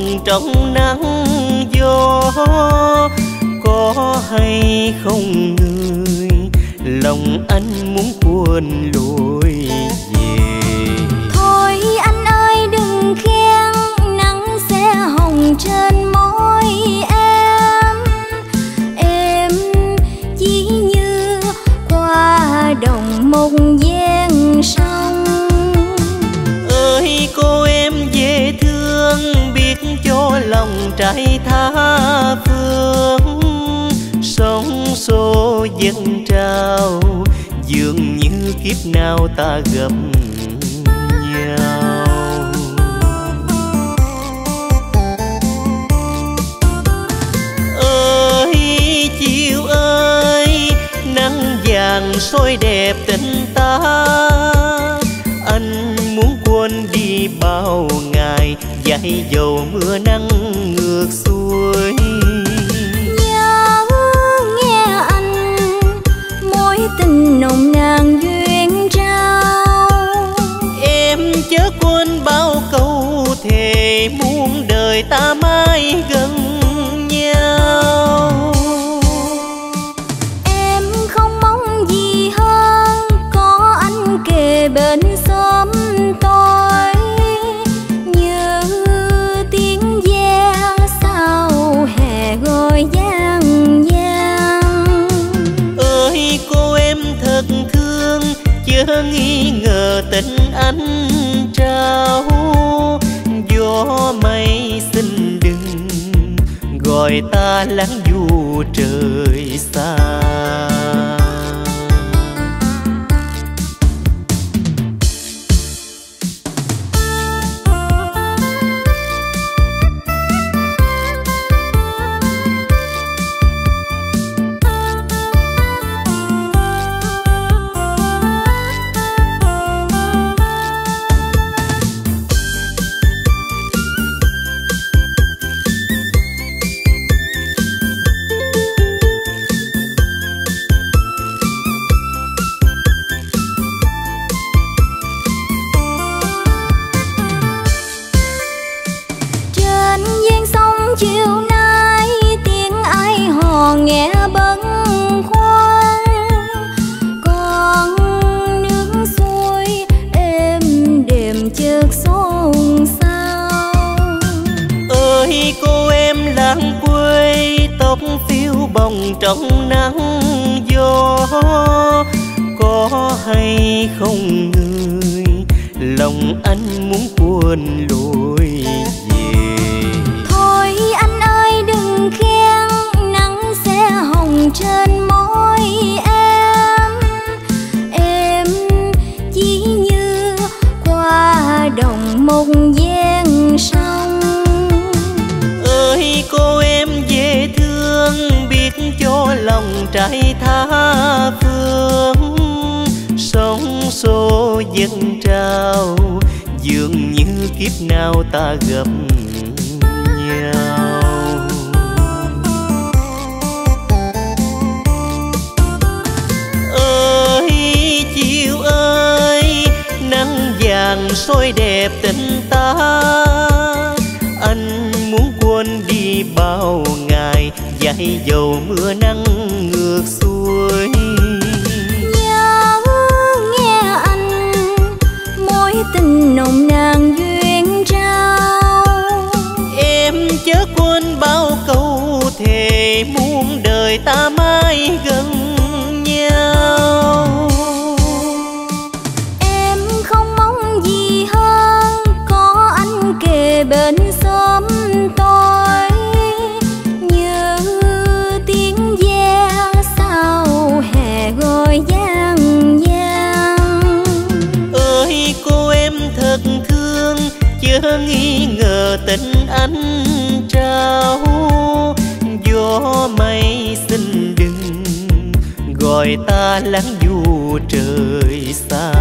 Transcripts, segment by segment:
bồng trong nắng gió. Có hay không người, lòng anh muốn cuốn lối về. Thôi anh ơi đừng khen, nắng sẽ hồng trên môi em. Em chỉ như qua đồng một gian sông. Ơi cô em dễ thương, biết cho lòng trai tha phương. Sóng xô dâng trào, dường như kiếp nào ta gặp nhau. Ơi chiều ơi, nắng vàng soi đẹp tình ta. Anh muốn quên đi bao ngày, dãi dầu mưa nắng ngược xuôi. Nhớ nghe anh, mối tình nồng nàn duyên trao. Em chớ quên bao câu thề, muôn đời ta mãi gần nhau. Em không mong gì hơn, có anh kề bên xóm tôi. Như tiếng ve sau hè gọi vang vang. Ơi cô em thật thương, chớ nghi ngờ tình anh trao. Gió mây xin đừng gọi ta lãng du trời xa. Chiều nay tiếng ai hò nghe bâng khuâng. Con nước xuôi êm đềm chợt xôn xao. Ơi cô em lãng quê, tóc phiêu bồng trong nắng gió. Có hay không người, lòng anh muốn cuốn lối về. Thôi anh ơi đừng khen, nắng sẽ hồng trên môi em. Em chỉ như qua đồng một gian sông. Ơi cô em dễ thương, biết cho lòng trai tha phương. Sóng xô dâng trào, dường như kiếp nào ta gặp nhau. Ơi chiều ơi, nắng vàng soi đẹp tình ta. Anh muốn quên đi bao ngày, dãi dầu mưa nắng ngược xuôi. Nhớ nghe anh, mối tình nồng nàn duyên trao. Em chớ quên bao câu thề, muôn đời ta mãi gần nhau. Em không mong gì hơn, có anh kề bên xóm tôi. Như tiếng ve sau hè gọi vang vang. Ơi cô em thật thương, chớ nghi ngờ tình anh trao. Gió mây xin đừng gọi ta lãng du trời xa.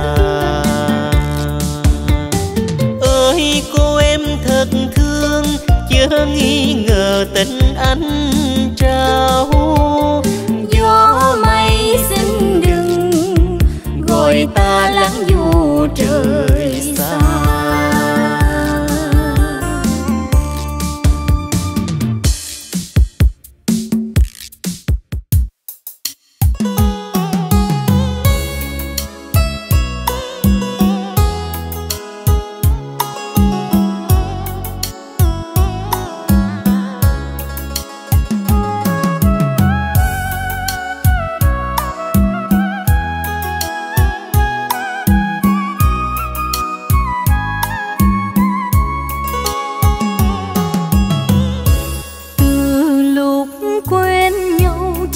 Ơi cô em thật thương, chớ nghi ngờ tình anh trao. Gió mây xin đừng gọi ta lãng du trời xa.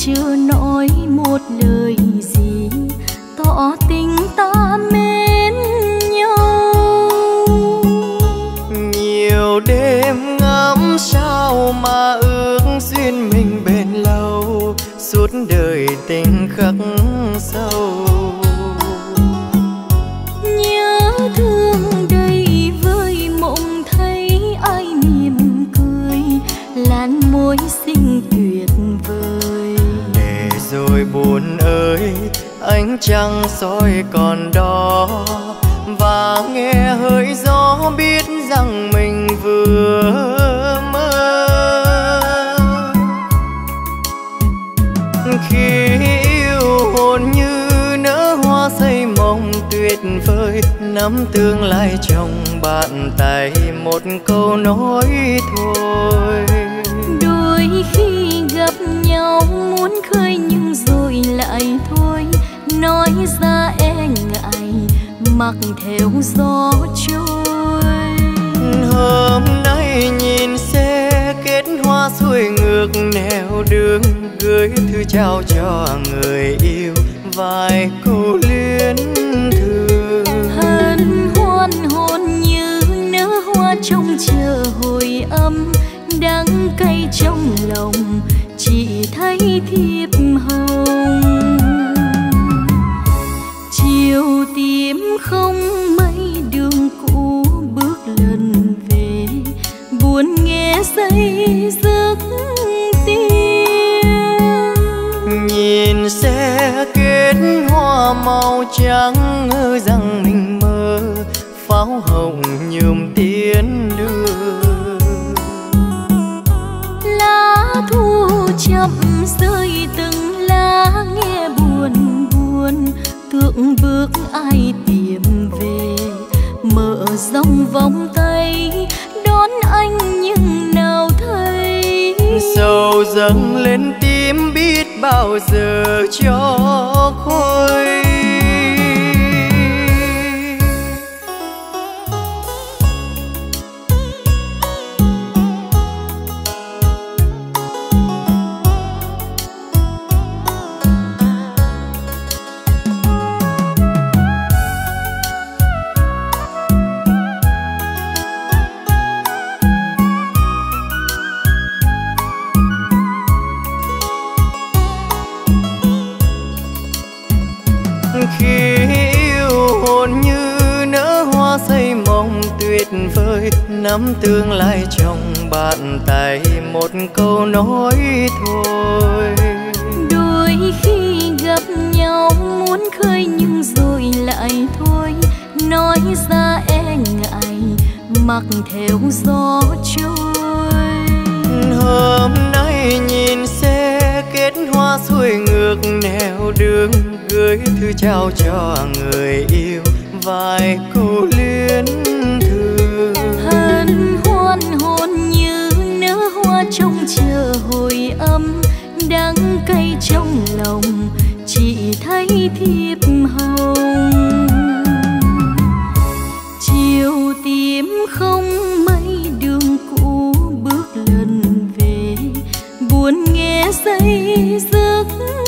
chưa nói một lời gì tỏ tình ta mến nhau. Nhiều đêm ngắm sao mà ước duyên mình bền lâu, suốt đời tình khắc sâu. Nhớ thương đầy vơi mộng thấy ai mỉm cười, làn môi xinh tuyệt vời. Để rồi buồn ơi, ánh trăng soi còn đó, và nghe hơi gió biết rằng mình vừa mơ. Khi yêu hồn như nở hoa xây mộng tuyệt vời, nắm tương lai trong bàn tay một câu nói thôi. Đôi khi gặp nhau muốn khơi nhưng rồi lại thôi, nói ra e ngại mặc theo gió trôi. Hôm nay nhìn xe kết hoa xuôi ngược nẻo đường, gửi thư trao cho người yêu vài câu luyến thương. Hân hoan hồn như nở hoa trông chờ hồi âm, đắng cay trong lòng chỉ thấy thiệp hồng. Chiều tím không mây đường cũ bước lần về, buồn nghe dây giấc tiếng. Nhìn xe kết hoa màu trắng ngỡ rằng mình mơ, pháo hồng nhuộm tiến đưa. Lá thu chậm rơi từng lá nghe buồn buồn, tượng bước ai tìm về, mở rộng vòng tay đón anh nhưng nào thấy. Sầu dâng lên tim biết bao giờ cho khôi. Khi yêu hồn như nở hoa xây mộng tuyệt vời, nắm tương lai trong bàn tay một câu nói thôi. Đôi khi gặp nhau muốn khơi nhưng rồi lại thôi, nói ra e ngại mặc theo gió trôi. Hôm nay nhìn xe kết hoa xuôi ngược nẻo đường, gửi thư trao cho người yêu vài câu luyến thương. Hân hoan hồn như nở hoa trông chờ hồi âm, đắng cay trong lòng chỉ thấy thiệp hồng. Chiều tím không mây đường cũ bước lần về, buồn nghe dây giấc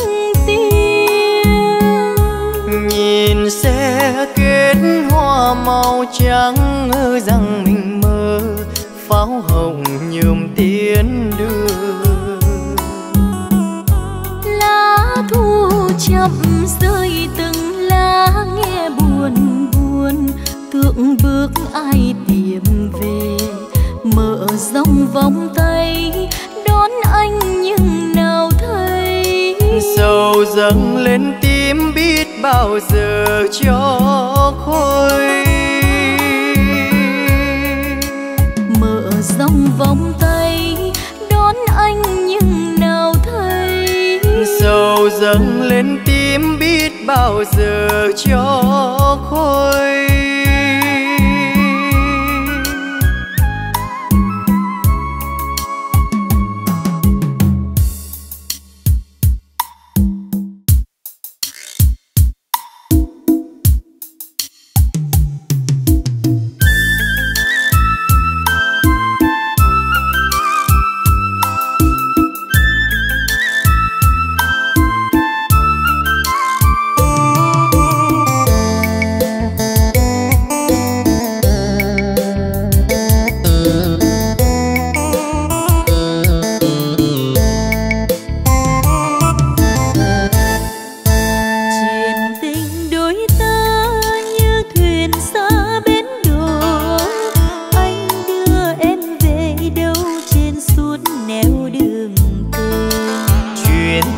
tiếng. Nhìn xe kết hoa màu trắng ngỡ rằng mình mơ, pháo hồng nhuộm tiến đưa. Lá thu chậm rơi từng lá nghe buồn buồn, tượng bước ai tìm về, mở rộng vòng tay đón anh nhưng nào thấy. Sầu dâng lên tim biết bao giờ cho khôi. Mở rộng vòng tay đón anh nhưng nào thấy. Sầu dâng lên tim biết bao giờ cho khôi.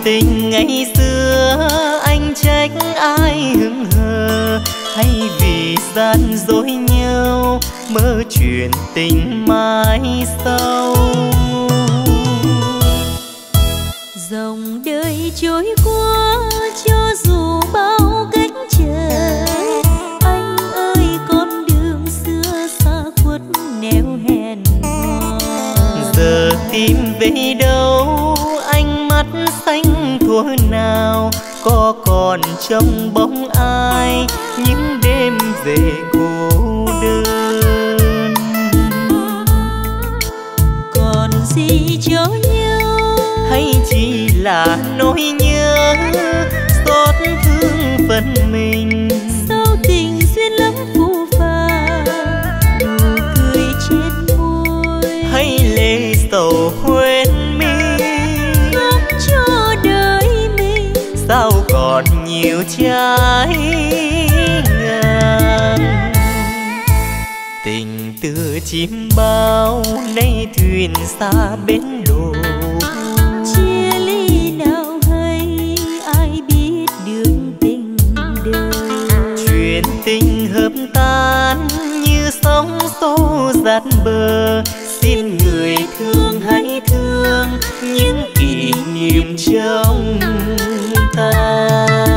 tình ngày xưa anh trách ai hững hờ, hay vì gian dối nhau mơ chuyện tình mai sau. Dòng đời trôi qua cho dù bao cách trở, anh ơi con đường xưa xa khuất nẻo hẹn hò. Giờ tìm về đâu ánh mắt xanh thuở nào, có còn trong bóng ai những đêm về cô đơn. Còn gì cho nhau hay chỉ là nỗi nhớ xót thương phần mình, sao tình duyên lắm phù phàng nụ cười trên môi, hay lệ sầu quên mi khóc cho đời mình sao còn nhiều trái ngang. Tình từ chim bao nay thuyền xa bến đổ, chia ly nào hay ai biết đường tình đời. chuyện tình hợp tan như sóng xô dạt bờ, xin người thương hãy thương những kỷ niệm trong ta.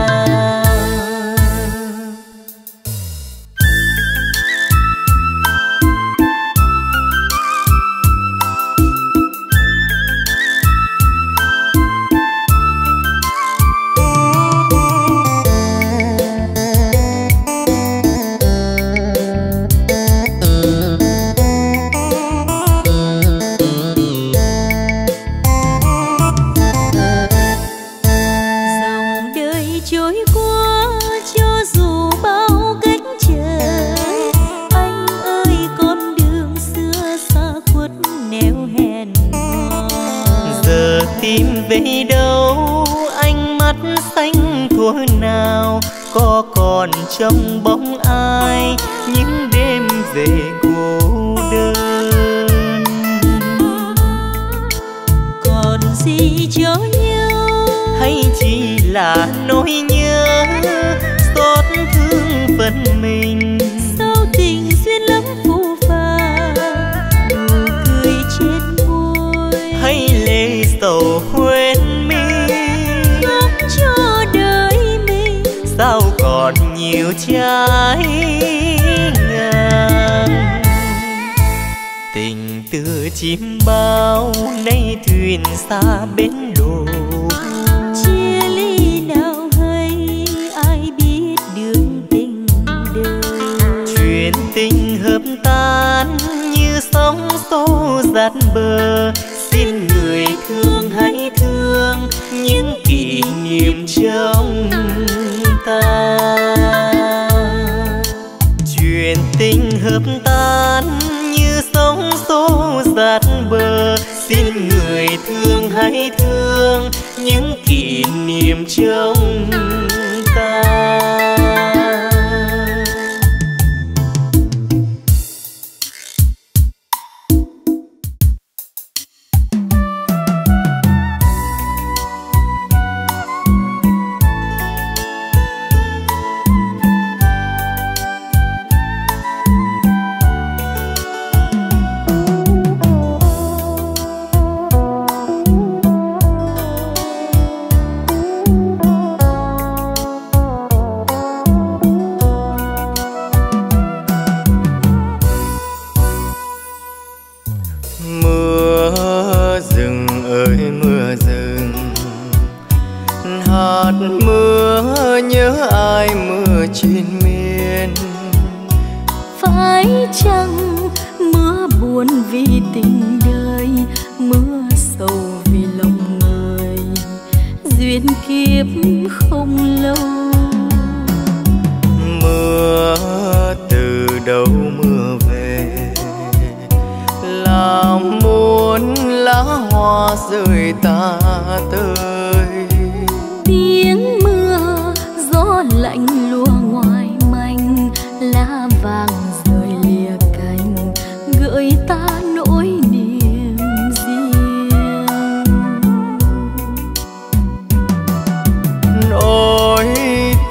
Về đâu ánh mắt xanh thuở nào, có còn trong bóng ai những đêm về cô đơn. Còn gì cho nhau hay chỉ là nỗi nhớ xót thương phần mình, sao tình duyên lắm phù phàng nụ cười trên môi, hay lệ sầu quên mi khóc cho đời mình sao còn nhiều trái ngang. Tình từ chim bao nay thuyền xa bến đổ, chia ly nào hay ai biết đường tình đời. chuyện tình hợp tan như sóng xô dạt bờ, xin người thương hãy thương những kỷ niệm trong ta. Chuyện tình hợp tan như sóng xô dạt bờ, xin người thương hãy thương những kỷ niệm trong ta.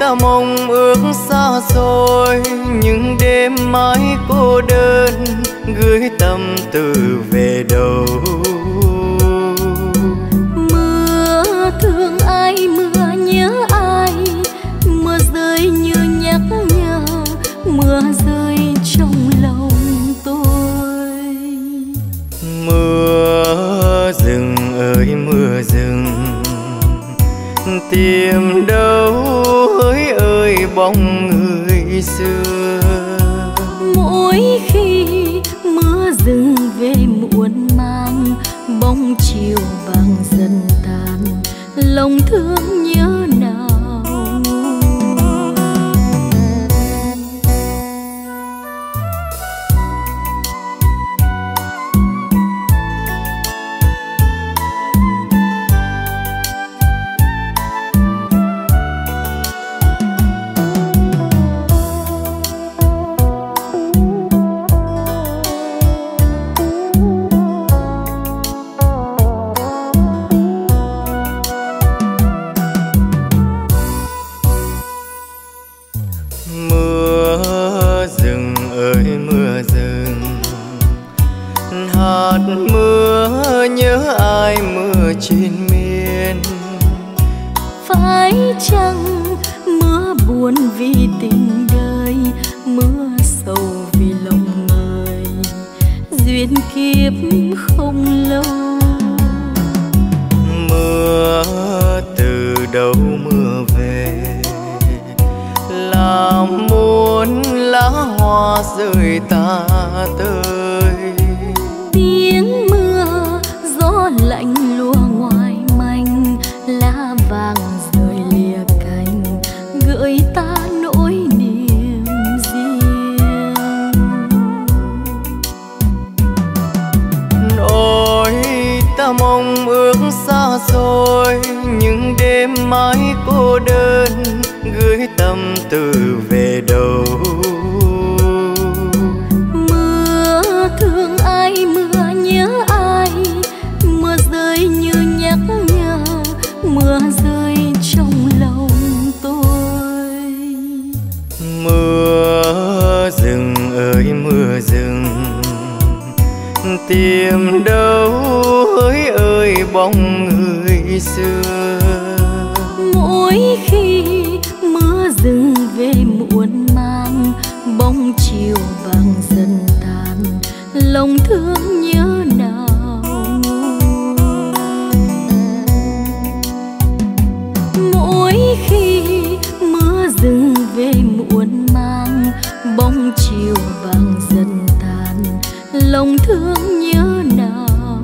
ta mong ước xa xôi, những đêm mãi cô đơn gửi tâm tư về đâu. Mưa thương ai, mưa nhớ ai, mưa rơi như nhắc nhở, mưa rơi trong lòng tôi. Mưa rừng ơi mưa rừng, tìm đâu hỡi ơi bóng người xưa. Mỗi khi mưa rừng về muộn mang, bóng chiều vàng dần tàn, lòng thương nhớ nào. Trên miền phải chăng mưa buồn vì tình đời, mưa sầu vì lòng người, duyên kiếp không lâu. Mưa từ đâu mưa về, làm muôn lá hoa rơi tả tơi. Tiếng mưa gió lạnh lùa ngoài manh, lá vàng rơi lìa cành, gợi ta nỗi niềm riêng. Nỗi ta mong ước xa xôi, những đêm mãi cô đơn gửi tâm tư về đâu. Mưa thương ai, mưa nhớ ai, mưa rơi như nhắc nhở, mưa rơi trong lòng tôi. Mưa rừng ơi mưa rừng, tìm đâu hỡi ơi bóng người xưa. Mỗi khi mưa rừng về muộn mang, bóng chiều vàng dần tàn, lòng thương nhớ nào. Mỗi khi mưa rừng về muộn mang, bóng chiều vàng dần tàn, lòng thương nhớ nào.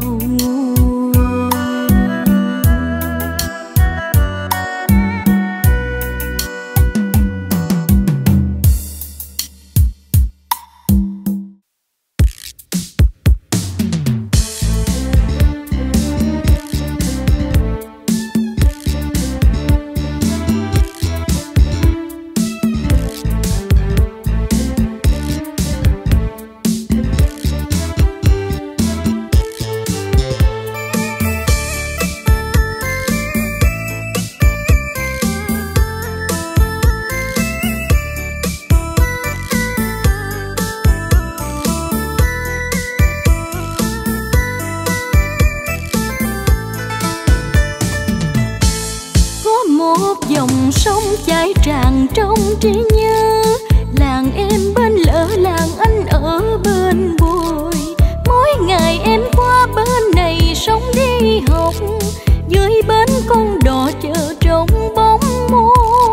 Dòng sông chảy tràn trong trí nhớ, làng em bên lỡ làng anh ở bên bồi. Mỗi ngày em qua bên này sống đi học, dưới bến con đò chờ trong bóng môi.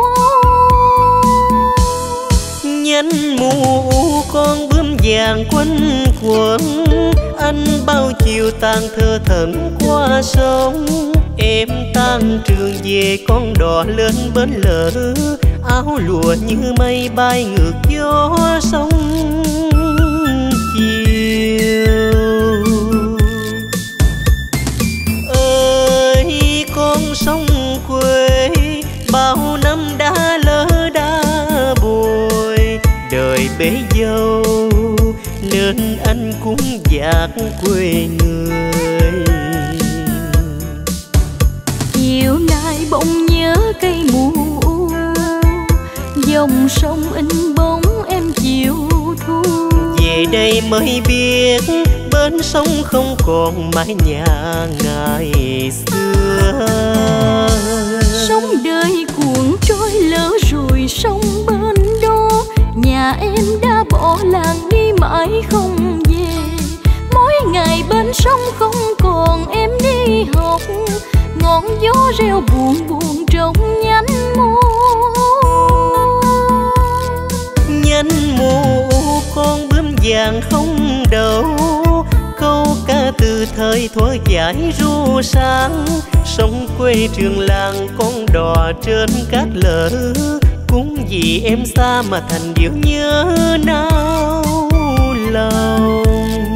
Nhánh mù con bướm vàng quanh quẩn, anh bao chiều tàn thơ thẩn qua sông. Em tan trường về con đò lên bến lỡ, áo lụa như mây bay ngược gió sông chiều. Ơi con sông quê bao năm đã lỡ đã bồi, đời bể dâu nên anh cũng dạt quê người. Chiều nay bỗng nhớ cây mù, mới biết bên sông không còn mái nhà ngày xưa. Sông đời cuộn trôi lỡ rồi sông bên đó, nhà em đã bỏ làng đi mãi không về. Mỗi ngày bên sông không còn em đi học, ngọn gió reo buồn buồn trong nhánh mùa. Nhánh mùa con bướm vàng không đầu, câu ca từ thời thuở giải ru sáng. Sông quê trường làng con đò trên cát lở, cũng vì em xa mà thành điệu nhớ nao lòng.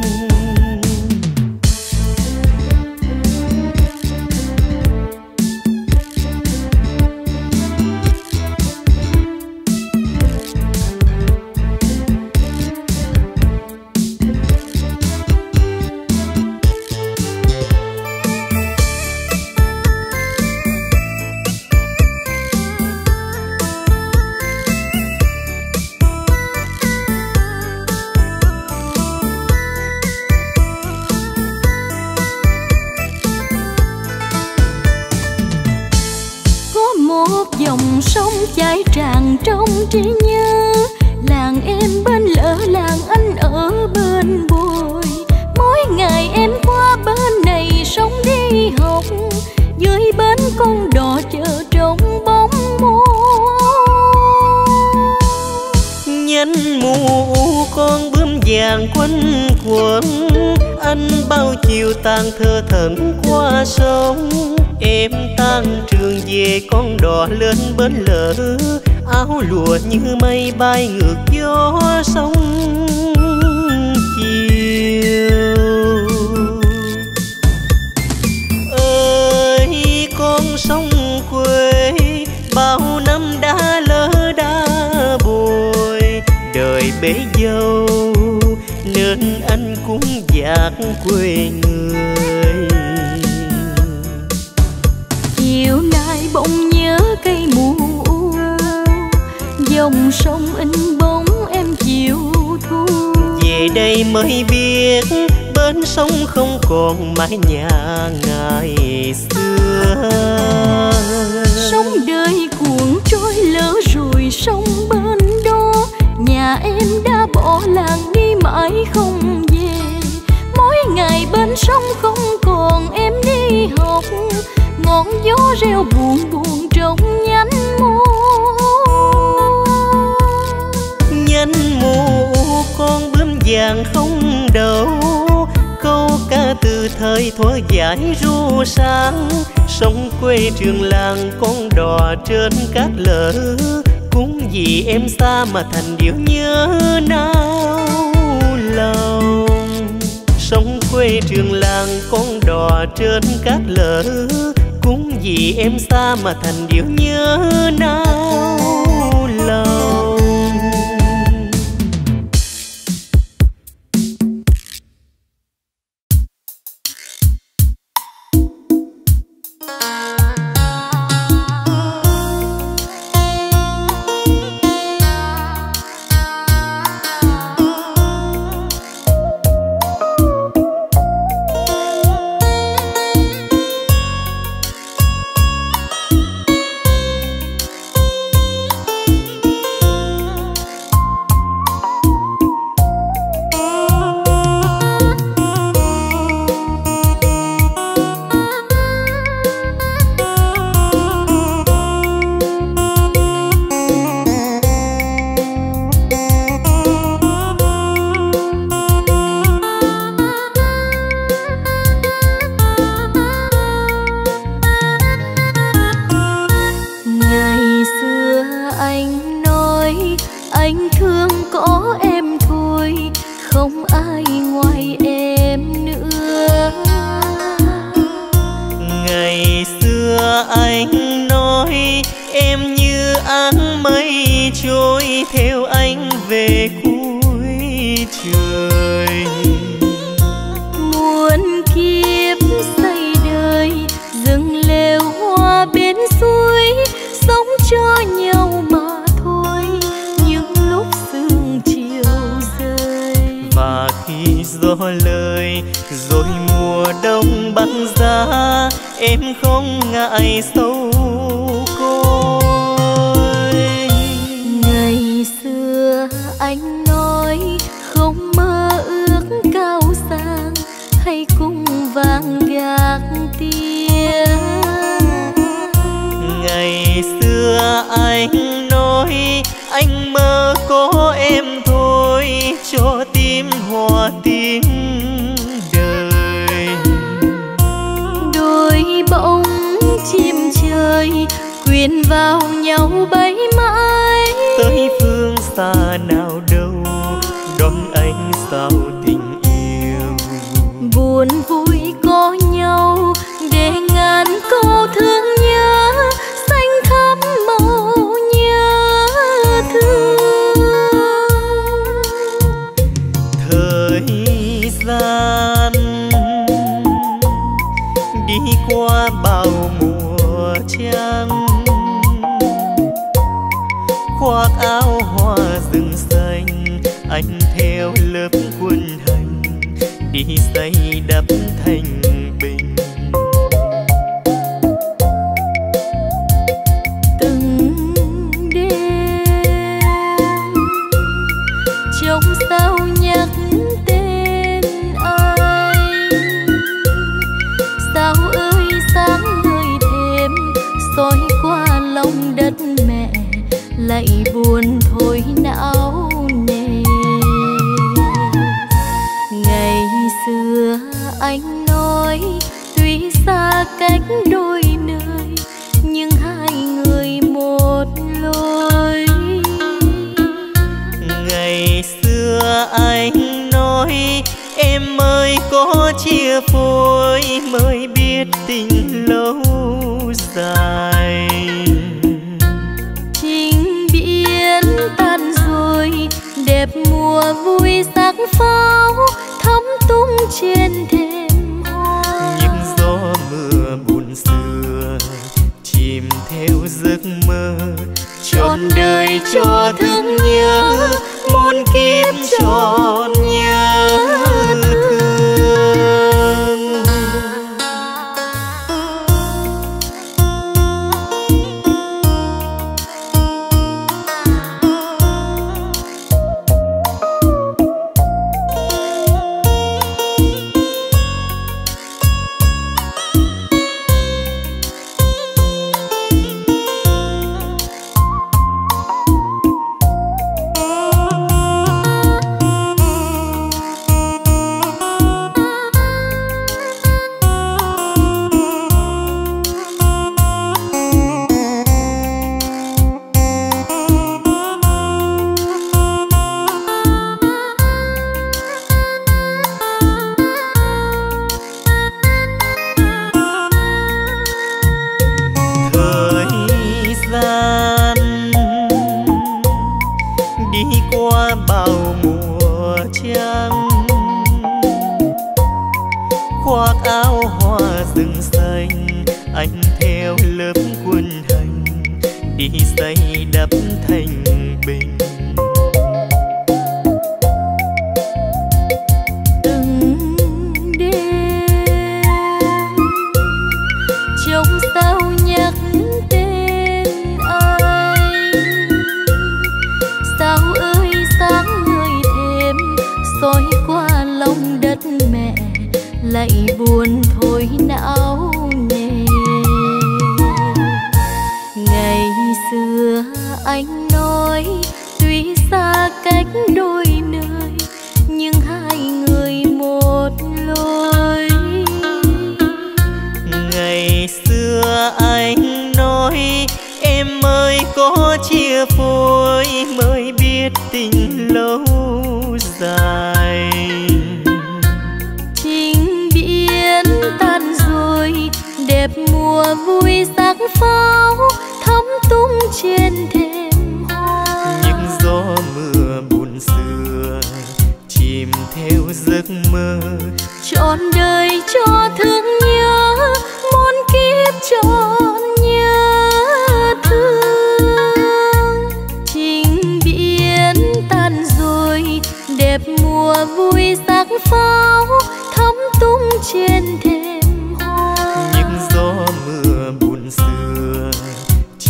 Dòng sông chảy tràn trong trí nhớ, làng em bên lỡ làng anh ở bên bồi. Mỗi ngày em qua bên này sông đi học, dưới bến con đò chờ trong bóng mùa. Nhánh mùa con bướm vàng quanh quẩn, anh bao chiều tàn thơ thẫn qua sông. Em tan trường về con đò lên bến lỡ, áo lụa như mây bay ngược gió sông chiều. Ơi con sông quê bao năm đã lỡ đã bồi, đời bể dâu nên anh cũng dạt quê người. Chiều nay bỗng nhớ cây mù u, dòng sông in bóng em chiều thu. Về đây mới biết bên sông không còn mái nhà ngày xưa. Sông đời cuộn trôi lỡ rồi sông bên đó, nhà em đã bỏ làng đi mãi không về. Mỗi ngày bên sông không còn em đi học, ngọn gió reo buồn buồn trong nhánh mùa. Nhánh mùa con bướm vàng không đầu, câu ca từ thời thuở giải ru sáng. Sông quê trường làng con đò trên cát lở, cũng vì em xa mà thành điệu nhớ nao lòng. Sông quê trường làng con đò trên cát lở, cũng vì em xa mà thành điệu nhớ nao lòng. Anh nói em như áng mây trôi theo anh về cuối trời. Muôn kiếp xây đời rừng lều hoa bên suối, sống cho nhau mà thôi những lúc sương chiều rơi. Và khi gió lời, rồi mùa đông băng giá em không ngại sâu côi. Ngày xưa anh nói không mơ ước cao sang hay cung vàng gác tiếng. Ngày xưa anh nói anh mơ có em thôi, cho tim hòa tiếng đời. Đôi bóng chim trời quyện vào nhau bay mãi, tới phương xa nào đâu đón anh sao tình yêu. Buồn vui có nhau để ngàn câu thương nhớ, xanh thắm màu nhớ thương. Thời gian đi qua bao mùa trăng, khoác áo hoa rừng xanh, anh theo lớp quân hành đi xây đắp thành bình. Từng đêm trong sao nhắc tên anh, sao ơi sáng người thêm soi qua lòng đất mẹ, lại buồn thôi não nề. Ngày xưa anh nói tuy xa cách đôi nơi, nhưng hai người một lối. Ngày xưa anh nói em ơi có chia phôi mới biết tình lâu dài. Trình biển tan rồi đẹp mùa vui sắc pháo thắm tung trên thềm hoa. Những gió mưa buồn xưa chìm theo giấc mơ, trọn đời cho thương nhớ, muôn kiếp trọn nhớ thương. khoác áo hoa rừng xanh, anh theo lớp quân hành đi xây đắp thành bình. Từng đêm trong sao nhắc tên anh, sao ơi sáng người thêm soi qua lòng đất mẹ, lại buồn thôi não nề. Ngày xưa anh nói tuy xa cách đôi nơi, nhưng hai người một lối. Ngày xưa anh nói em ơi có chia phôi mới biết tình lâu dài. Trình biển tan rồi đẹp mùa vui sắc pháo thắm tung trên thềm hoa. Những gió mưa buồn xưa chìm theo giấc mơ, trọn đời cho thương nhớ, muôn kiếp trọn nhớ thương. Trình biển tan rồi đẹp mùa vui sắc pháo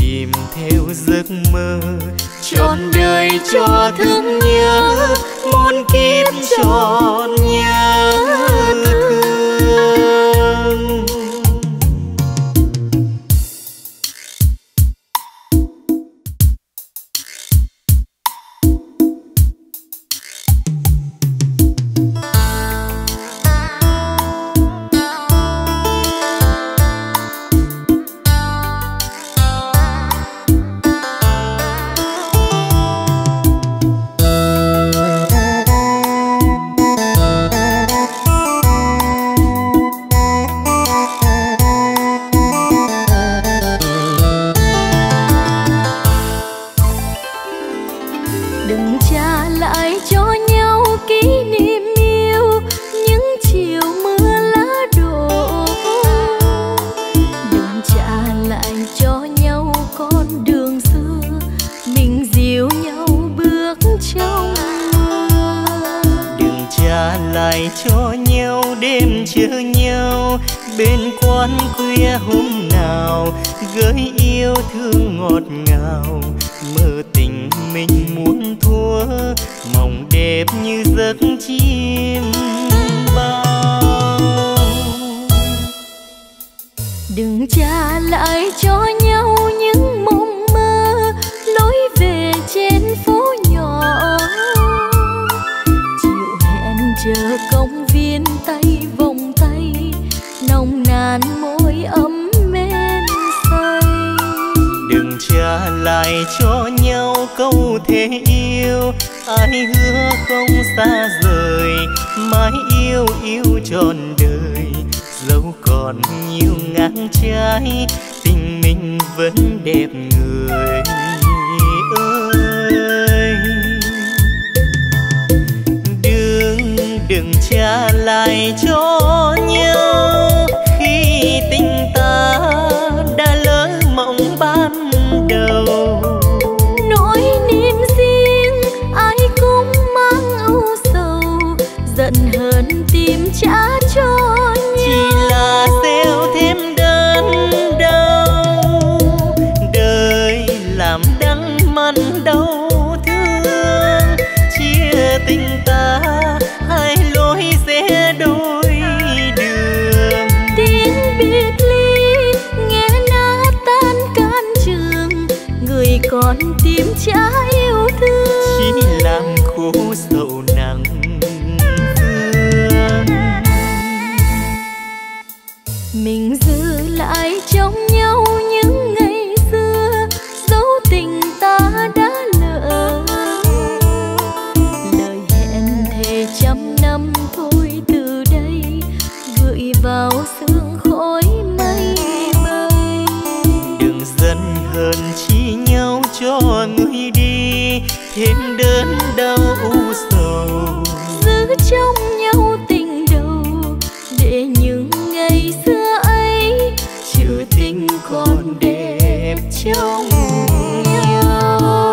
chìm theo giấc mơ, trọn đời cho thương nhớ, muôn kiếp trọn nhớ thương. cho nhau đêm chờ nhau bên quán khuya hôm nào, gửi yêu thương ngọt ngào, mơ tình mình muốn thua, mộng đẹp như giấc chim bao. Đừng trả lại cho nhau những mộng mơ, lối về trên phố nhỏ, chiều hẹn chờ công viên tay vòng tay, nồng nàn môi ấm men say. Đừng trả lại cho nhau câu thề yêu, ai hứa không xa rời, mãi yêu yêu trọn đời. Dẫu còn nhiều ngang trái, tình mình vẫn đẹp người ơi. Đừng trả lại cho nhau khi tình ta đã lỡ mộng ban đầu. Nỗi niềm riêng ai cũng mang âu sầu, giận hờn tìm trả cho nhau. Chỉ là gieo thêm đớn đau, đời làm đắng mặn đau thương. Chia tình ta hai lối rẽ đôi đường, tiếng biệt ly nghe nát tan can trường, người còn tìm trả yêu thương. chỉ làm khổ sầu nặng thương. Mình giữ lại trong nhau những ngày xưa, dấu tình ta đã lỡ. Lời hẹn thề trăm năm thôi từ đây, gửi vào sương khói mây bay. Đừng giận hờn chi nhau cho người đi, thêm đớn đau u sầu. Giữ trong nhau tình đầu, để những ngày xưa ấy trừ tình còn đẹp trong nhau.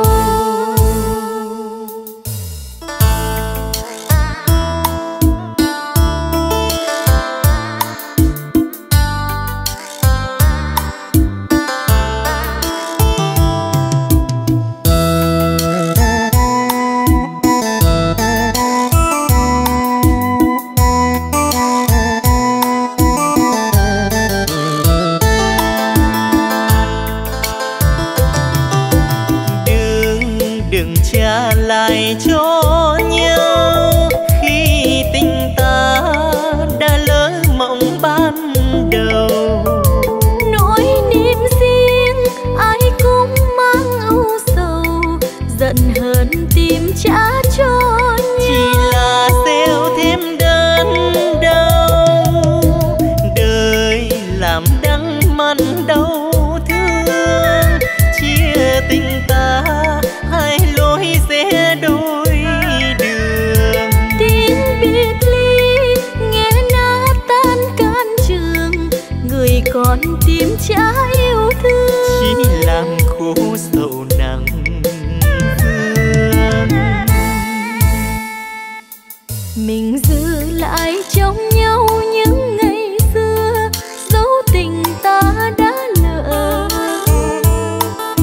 Đừng trả lại cho nhau khi tình ta đã lỡ mộng ban đầu. Nỗi niềm riêng ai cũng mang âu sầu, giận hờn tìm trả cho nhau. Chỉ là gieo thêm đớn đau, đời làm đắng mặn đau thương. Chia tình ta hai lối rẽ đôi đường, Tiếng biệt ly nghe nát tan can trường, người còn tìm trả yêu thương. chỉ làm khổ sầu nặng thương. Mình giữ lại trong nhau những ngày xưa, dấu tình ta đã lỡ.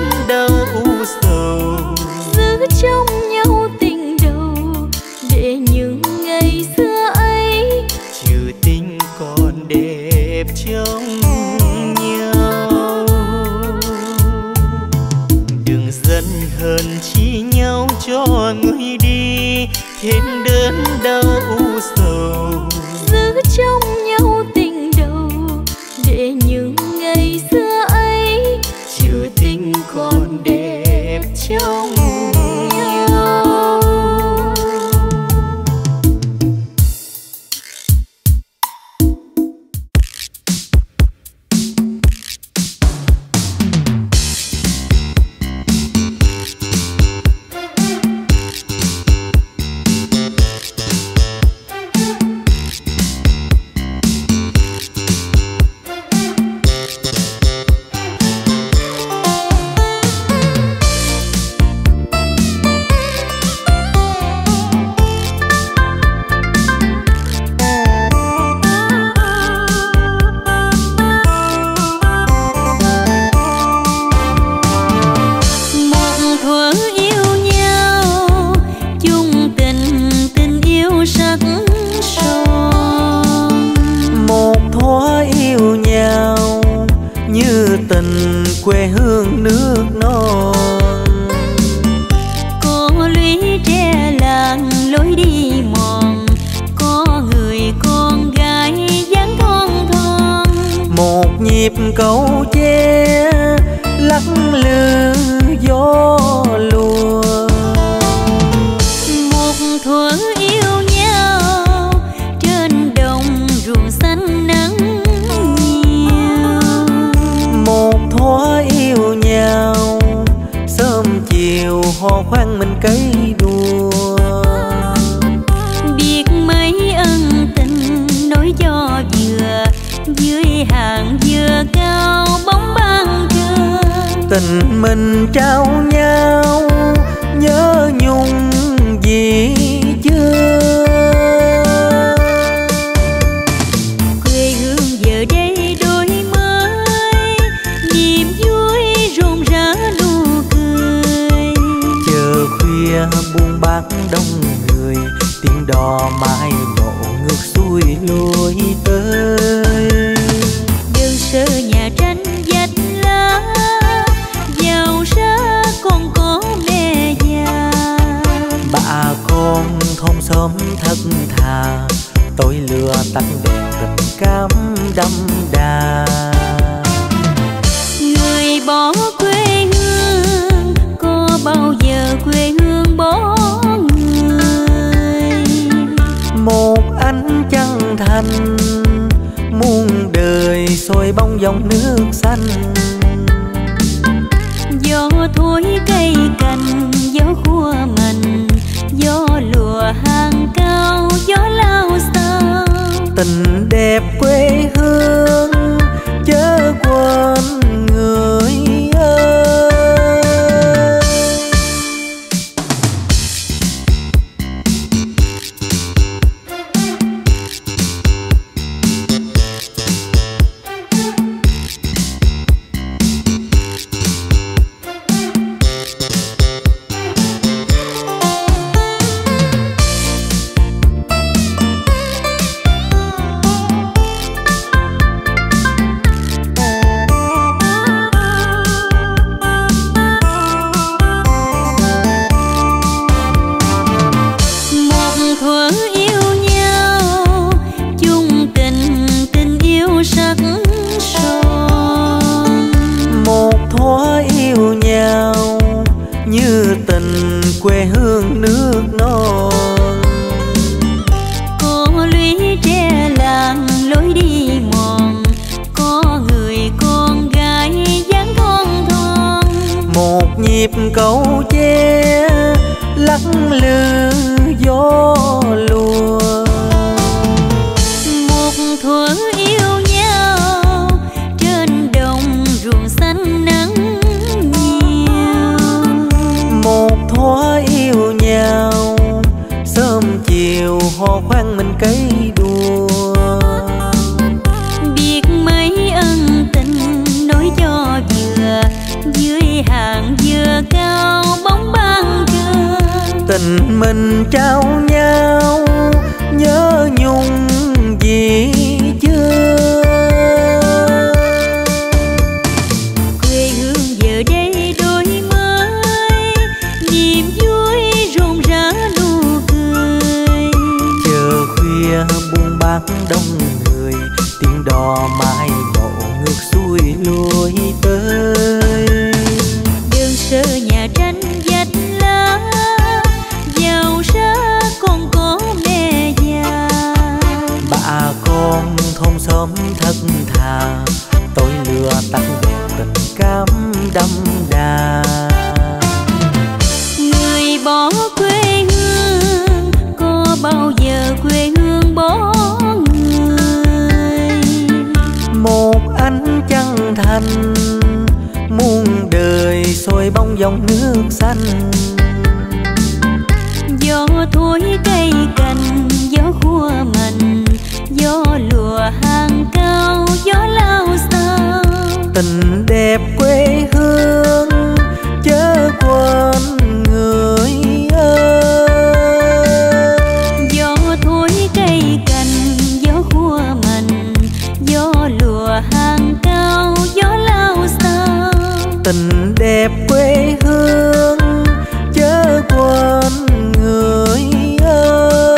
đau sầu. Giữ trong nhau tình đầu để những ngày xưa ấy trừ tình còn đẹp trong nhau. Đừng giận hờn chi nhau cho người đi thêm đớn đau sầu. Giữ trong nhau tình đầu để những ngày xưa ấy trừ tình còn đẹp trong nhau. Quê hương nước non có lũy tre làng lối đi mòn, có người con gái dáng thon thon. một nhịp câu tre lắc lư gió lùa. Một thuở yêu nhau trên đồng ruộng xanh nắng nhiều. Một thuở yêu nhau sớm chiều hò khoan mình cấy đùa. Biết mấy ân tình nối cho dừa dưới hàng dừa cao bóng ban trưa. Tình mình trao nhau nhớ nhung gì chưa. Quê hương giờ đây đổi mới, niềm vui rộn rã nụ cười. Chờ khuya buông bát đông người, tiếng đò mãi lộ ngược xuôi lối tới. Đơn sơ nhà tranh vách lá, giàu ra còn có mẹ già. Bà con thôn xóm thật thà, tôi lừa tắt đèn tình cảm đậm đà. Người bỏ quê hương, có bao giờ quê hương bỏ người. Một ánh chân thành muôn đời soi bóng dòng nước xanh. Gió thổi cây cành, gió khua mành, gió lùa hàng cao, gió lao sao. Tình đẹp quê hương chớ quên người ơi. Quê hương nước non có lũy tre làng lối đi mòn, có người con gái dáng thon thon. một nhịp câu tre lắc lư gió lùa. Một thuở yêu nhau trên đồng ruộng xanh nắng nhiều. Một thuở yêu nhau sớm chiều hò khoan mình cấy đùa. Biết mấy ân tình nối cho dừa dưới hàng tình mình trao nhau nhớ nhung gì chưa. Quê hương giờ đây đổi mới, niềm vui rộn rã nụ cười. Chờ khuya buông bác đông người, tiếng đò mãi ngộ ngược xuôi lối tới. Đường sơ nhà tranh vách lá, giàu ra còn có mẹ già. Bà con thôn xóm thật thà, tôi lừa tắt đèn tình cảm đậm đà. Người bỏ quê hương, có bao giờ quê hương bỏ người. Một ánh chân thành muôn đời soi bóng dòng nước xanh. Gió thổi cây cành, gió khua mạnh, gió lùa hàng cao, gió lao sao. Tình đẹp quê hương chớ quên người ơi. Gió thổi cây cành, gió khua mạnh, gió lùa hàng cao, gió lao sao. Tình đẹp quê hương chớ quên người ơi.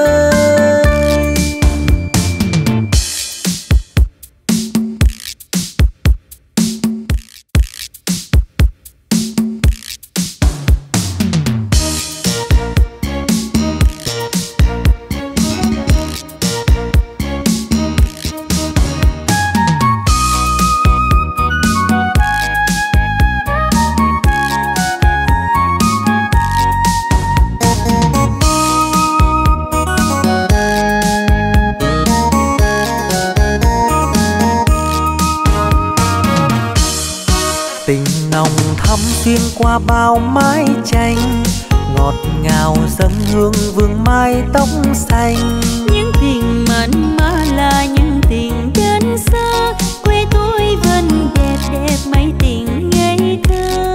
Tình nồng thắm xuyên qua bao mái tranh, ngọt ngào dâng hương vương mái tóc xanh. Những tình mặn mà là những tình đơn sơ, quê tôi vẫn đẹp đẹp mấy tình ngây thơ.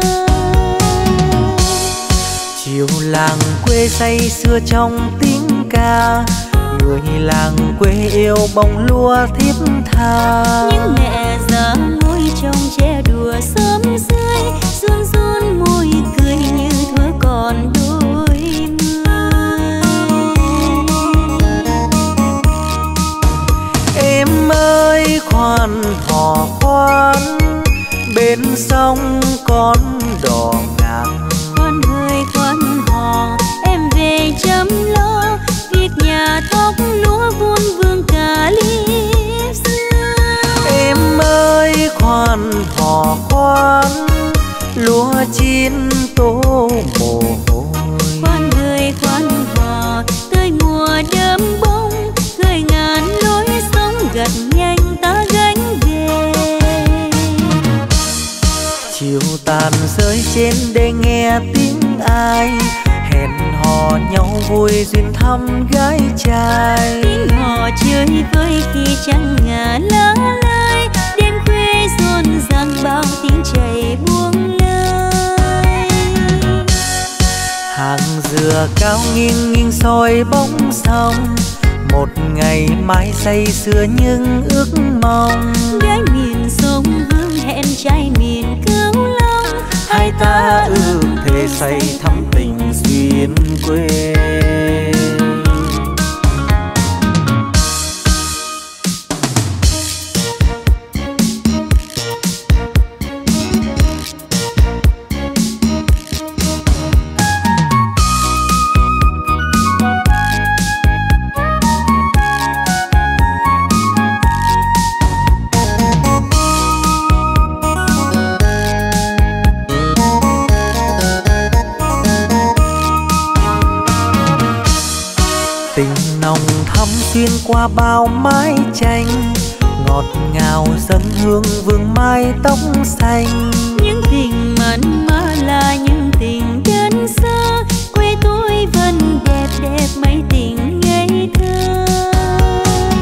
Chiều làng quê say sưa trong tiếng ca, người làng quê yêu bông lúa thiết tha. Những mẹ già ngồi trong che đùa sớm rơi, run run môi cười như thuở còn đôi mươi. Em ơi khoan hò khoan, bên sông con đò ngang. Khoan hơi khoan hò, em về chăm lo việc nhà thóc lúa vun vương cả liếp xưa. Em ơi khoan hò khoan, lúa chín tô mồ hôi. Khoan hơi khoan hò, tới mùa đơm bông, người ngàn lối sống gặt nhanh ta gánh về. Chiều tàn rơi trên đê nghe tiếng ai, hẹn hò nhau vui duyên thăm gái trai. Tiếng hò chơi vơi khi trăng ngả lá lai, đêm khuya rộn ràng bao tiếng chảy buông lơi. Hàng dừa cao nghiêng nghiêng soi bóng sông, một ngày mai say sưa nhưng ước mong. Gái miền sông Hương hẹn trai miền Cửu Long, Hai ta ước thề say thắm tình duyên quê. Xuyên qua bao mái tranh, ngọt ngào dâng hương vương mái tóc xanh. Những tình mặn mà là những tình đơn sơ, quê tôi vẫn đẹp đẹp mấy tình ngây thơ.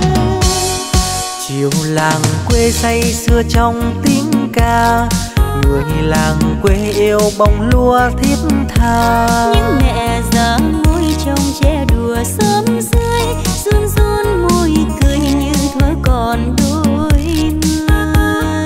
Chiều làng quê say sưa trong tiếng ca, người làng quê yêu bông lúa thiết tha. Những mẹ già môi trông che đùa sớm rơi, run run môi cười như thuở còn đôi mươi.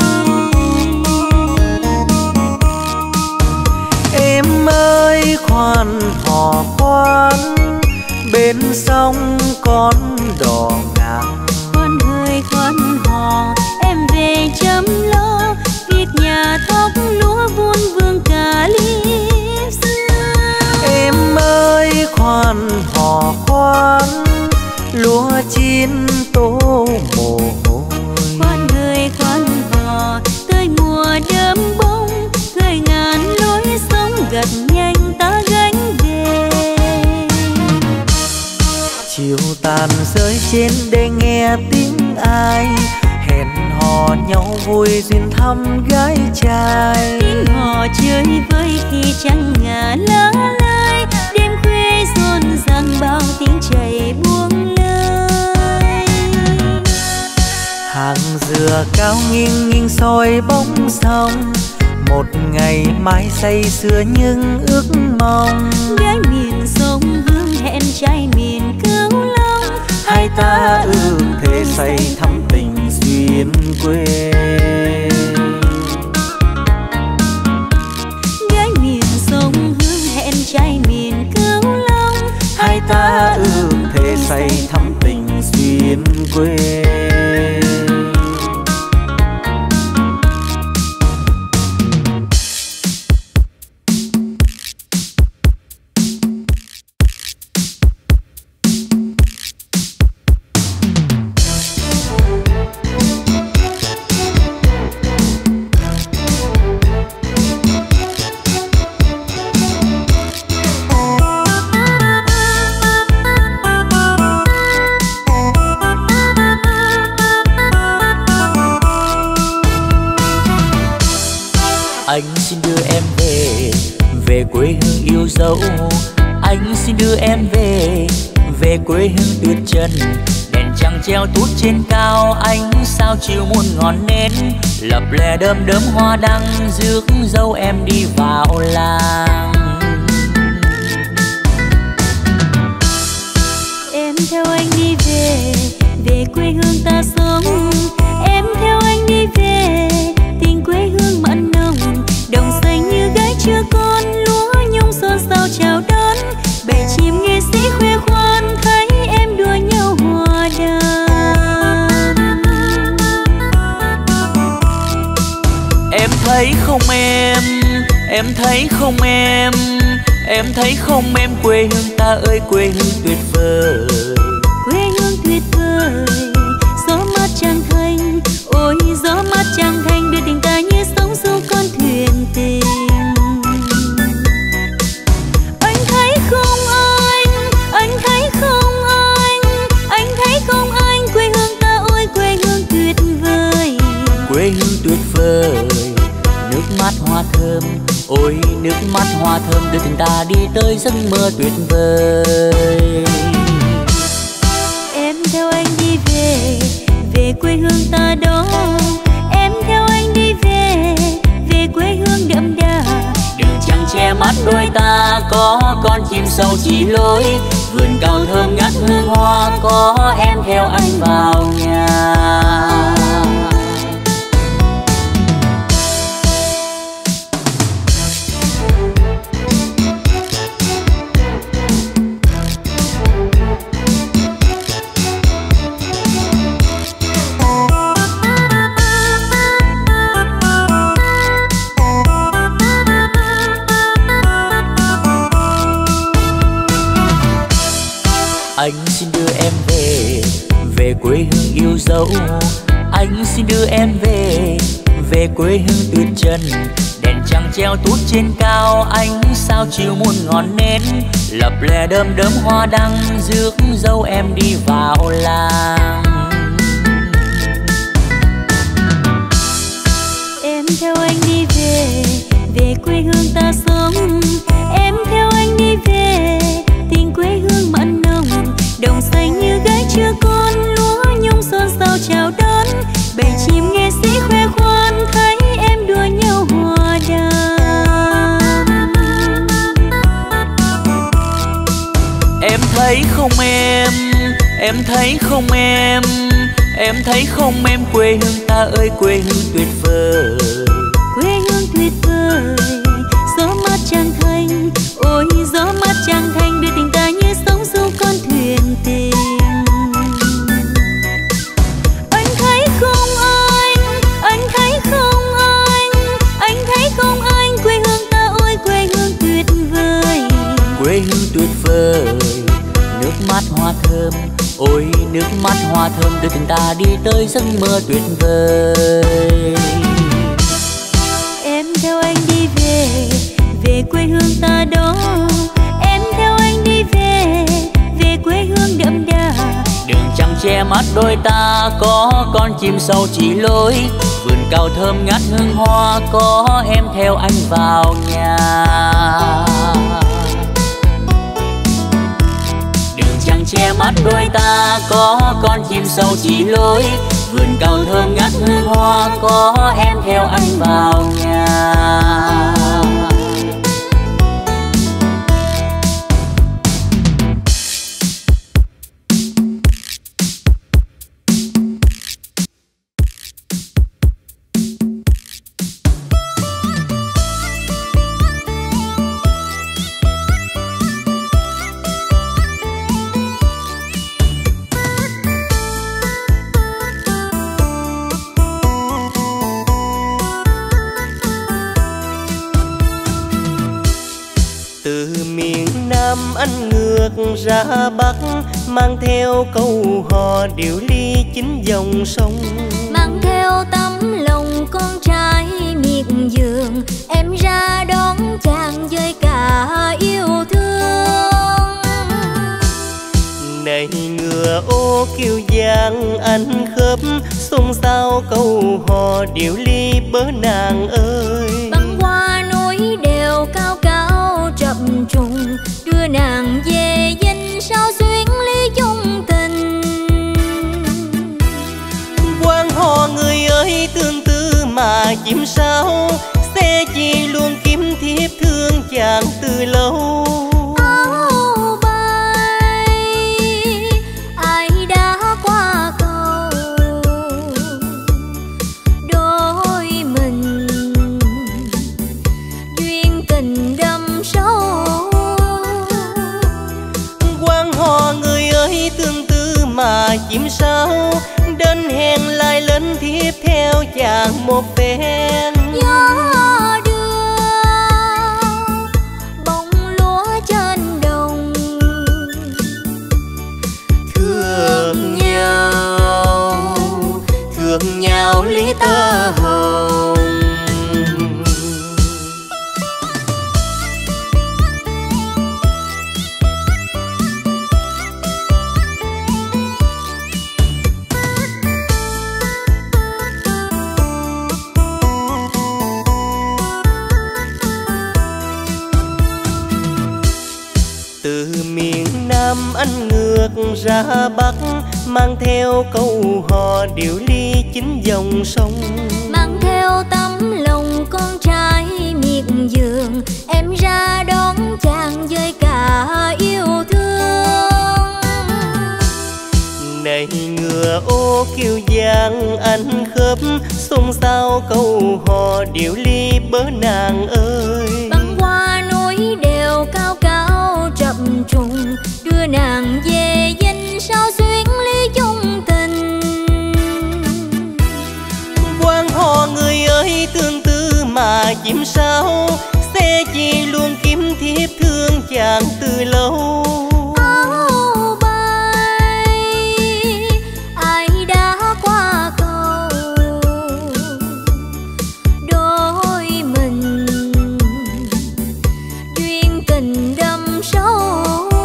Em ơi khoan hò khoan, bên sông con đò ngang. Khoan hơi khoan hò em về chăm lo, việc nhà thóc lúa vun vương cả liếp xưa. Em ơi khoan hò khoan, lúa chín tô mồ hôi. Khoan hơi khoan hò tới mùa đơm bông, người ngàn lối sống gặt nhanh ta gánh về. Chiều tàn rơi trên để nghe tiếng ai, hẹn hò nhau vui duyên thăm gái trai. Tiếng hò chơi vơi khi trăng ngả lá lai, đêm khuya rộn ràng bao tiếng chảy buông lơi. Hàng dừa cao nghiêng nghiêng soi bóng sông, một ngày mai say sưa nhưng ước mong. Gái miền sông hương hẹn trai miền Cửu Long, hai ta ước thề say thắm tình duyên quê. Gái miền sông hương hẹn trai miền Cửu Long, hai ta ước thề say thắm tình duyên quê. Anh xin đưa em về, về quê hương yêu dấu. Anh xin đưa em về, về quê hương tuyệt trần. Đèn trăng treo tút trên cao, ánh sao chiều muôn ngọn nến. Lập lè đơm đớm hoa đăng, rước dâu em đi vào làng. em theo anh đi về, về quê hương ta sống. Em theo anh đi về, tình quê hương mặn nồng. Đồng xanh như gái chưa con, lúa nhung xôn xao chào đón. Bầy chim nghệ sĩ khoe khoan, thấy em đua nhau hòa đàn. Em thấy không em thấy không em thấy không em, quê hương ta ơi quê hương tuyệt vời. Quê hương tuyệt vời, gió mát trăng thanh, ôi gió mát trăng thanh đưa tình ta như sóng du con thuyền tình. Anh thấy không anh thấy không anh thấy không anh, quê hương ta ôi quê hương tuyệt vời. Quê hương tuyệt vời, nước mắt hoa thơm, ôi nước mắt hoa thơm đưa tình ta đi tới giấc mơ tuyệt vời. Em theo anh đi về, về quê hương ta đó. Em theo anh đi về, về quê hương đậm đà. Đường trăng che mắt đôi ta, có con chim sâu chỉ lối. Vườn cao thơm ngát hương hoa, có em theo anh vào nhà. Anh xin đưa em về, về quê hương yêu dấu. Anh xin đưa em về, về quê hương tuyệt trần. Đèn trăng treo tút trên cao, ánh sao chiều muôn ngọn nến. Lập lè đơm đớm hoa đăng, rước dâu em đi vào làng. Em theo anh đi về, về quê hương ta sống. Em theo anh đi về, tình quê hương mặn nồng. Đồng xanh như gái chưa con, lúa nhung xôn xao chào đón. Bầy chim nghệ sĩ khoe khoan, thấy em đua nhau hòa không em thấy không em thấy không em quê hương ta ơi quê hương tuyệt vời. Quê hương tuyệt vời, gió mát Tràng Thành, ôi gió mát Tràng Thành đưa tình ta như sóng du con thuyền tình. Anh thấy không anh thấy không anh thấy không anh quê hương ta ôi quê hương tuyệt vời. Quê hương tuyệt vời, nước mát hoa thơm, ôi nước mát hoa thơm đưa tình ta đi tới giấc mơ tuyệt vời. Em theo anh đi về quê hương ta đó. Em theo anh đi về quê hương đậm đà. Đường trăng che mắt đôi ta có con chim sâu chỉ lối. Vườn cao thơm ngát hương hoa có em theo anh vào nhà. Đường trăng che mắt đôi ta có con chim sâu chỉ lối. Vườn cao thơm ngát hương hoa có em theo anh vào nhà. Anh ngược ra Bắc mang theo câu hò điệu ly chính dòng sông. Mang theo tấm lòng con trai miệt vườn, em ra đón chàng với cả yêu thương. Này ngựa ô kiêu giang anh khớp, xôn xao câu hò điệu ly bớ nàng ơi. Băng qua núi đèo cao cao chập trùng, đưa nàng về dinh sao xuyến ly chung tình. Quan họ người ơi tương tư mà chim sao, xe chi luôn kiếm thiếp thương chàng từ lâu. Áo bay ai đã qua cầu, đôi mình duyên tình đậm sâu. Quan họ người ơi tương tư mà chim sao, đến hẹn lại lên thiếp theo chàng một phen. Gió đưa bông lúa trên đồng, thương nhau lý tơ hồng. Từ miền Nam anh ngược ra Bắc mang theo câu hò điệu ly chính dòng sông. mang theo tấm lòng con trai miệt vườn, em ra đón chàng với cả yêu thương. Này ngựa ô kiêu giang anh khớp, xôn xao câu hò điệu ly bớ nàng ơi. Băng qua núi đèo cao cao chập trùng, đưa nàng về dinh sao xuyến ly chung tình. Quan họ người ơi tương tư mà chim sao, xe chi luôn kiếm thiếp thương chàng từ lâu. Áo bay ai đã qua cầu, đôi mình duyên tình đậm sâu.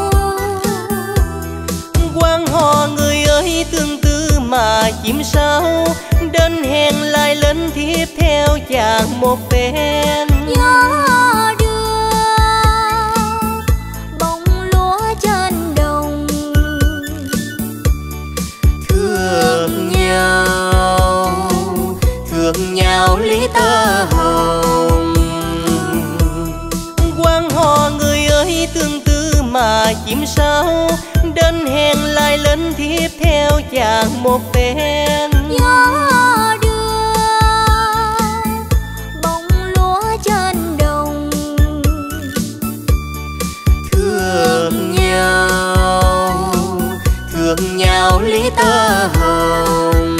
Quan họ người ơi tương tư mà chim sao, đến hẹn lại lên thiếp theo chàng một phen. Gió đưa bông lúa trên đồng, thương nhau lý tơ hồng. Quan họ người ơi tương tư mà chim sao, đến hẹn lại lần tiếp theo chàng một phen. Gió đưa bông lúa trên đồng, thương nhau lý tơ hồng.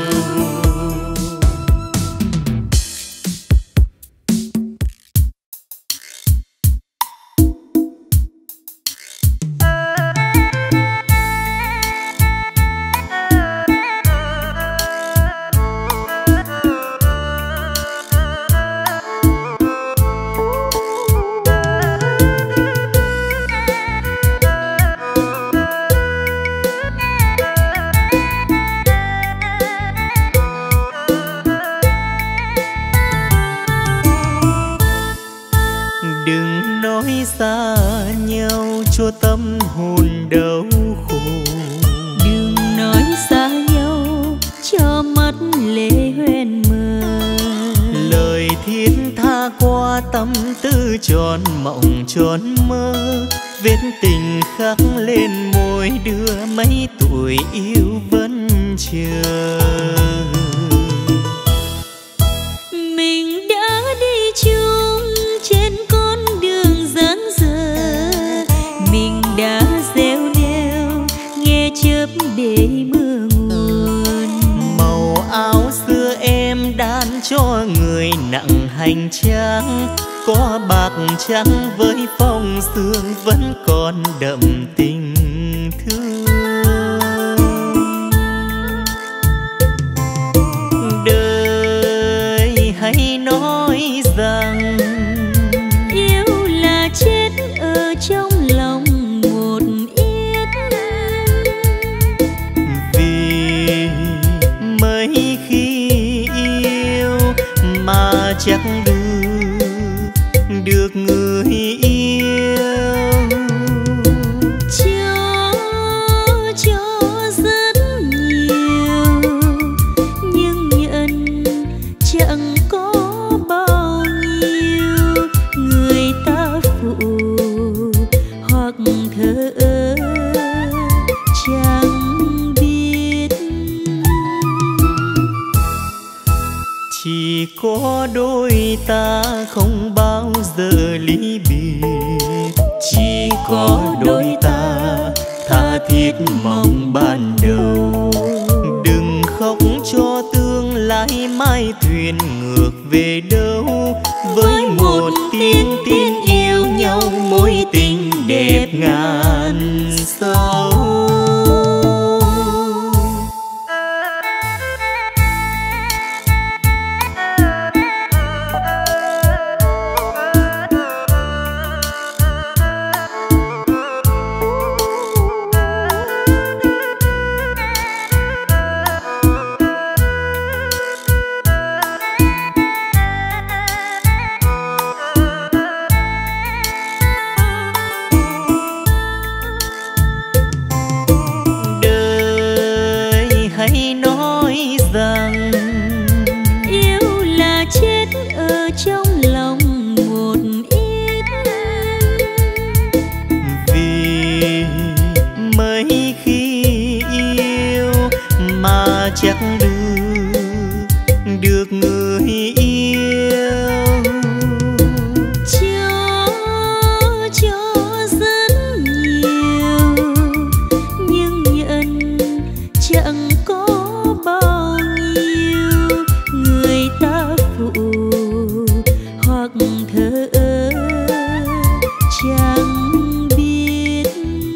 Xa nhau cho tâm hồn đau khổ, đừng nói xa nhau cho mắt lệ hoen mờ. Lời thiết tha qua tâm tư tròn mộng tròn mơ, vết tình khắc lên môi đưa mấy tuổi yêu vẫn chờ. Mình đã đi chung trên con đường dáng dở, mình đã gieo neo nghe chớp để mưa nguồn. Màu áo xưa em đan cho người nặng hành trang, có bạc trắng với phong sương vẫn còn đậm tình thương. Đời hãy nói rằng yêu là chết ở trong lòng một ít, vì mấy khi yêu mà chẳng được người yêu. Cho rất nhiều nhưng nhận chẳng có bao nhiêu. Người ta phụ hoặc thờ ơ chẳng biết. Chỉ có đôi ta không bao giờ ly biệt, chỉ có đôi ta tha thiết mong ban đầu. Đừng khóc cho tương lai mai thuyền ngược về đâu, với một tiếng tin yêu nhau mối tình đẹp ngàn sâu. Hãy nói rằng yêu là chết ở trong lòng một ít, vì mấy khi yêu mà chẳng được người yêu. Cho rất nhiều nhưng nhận chẳng có bao nhiêu. Người ta phụ hoặc thờ ơ chẳng biết.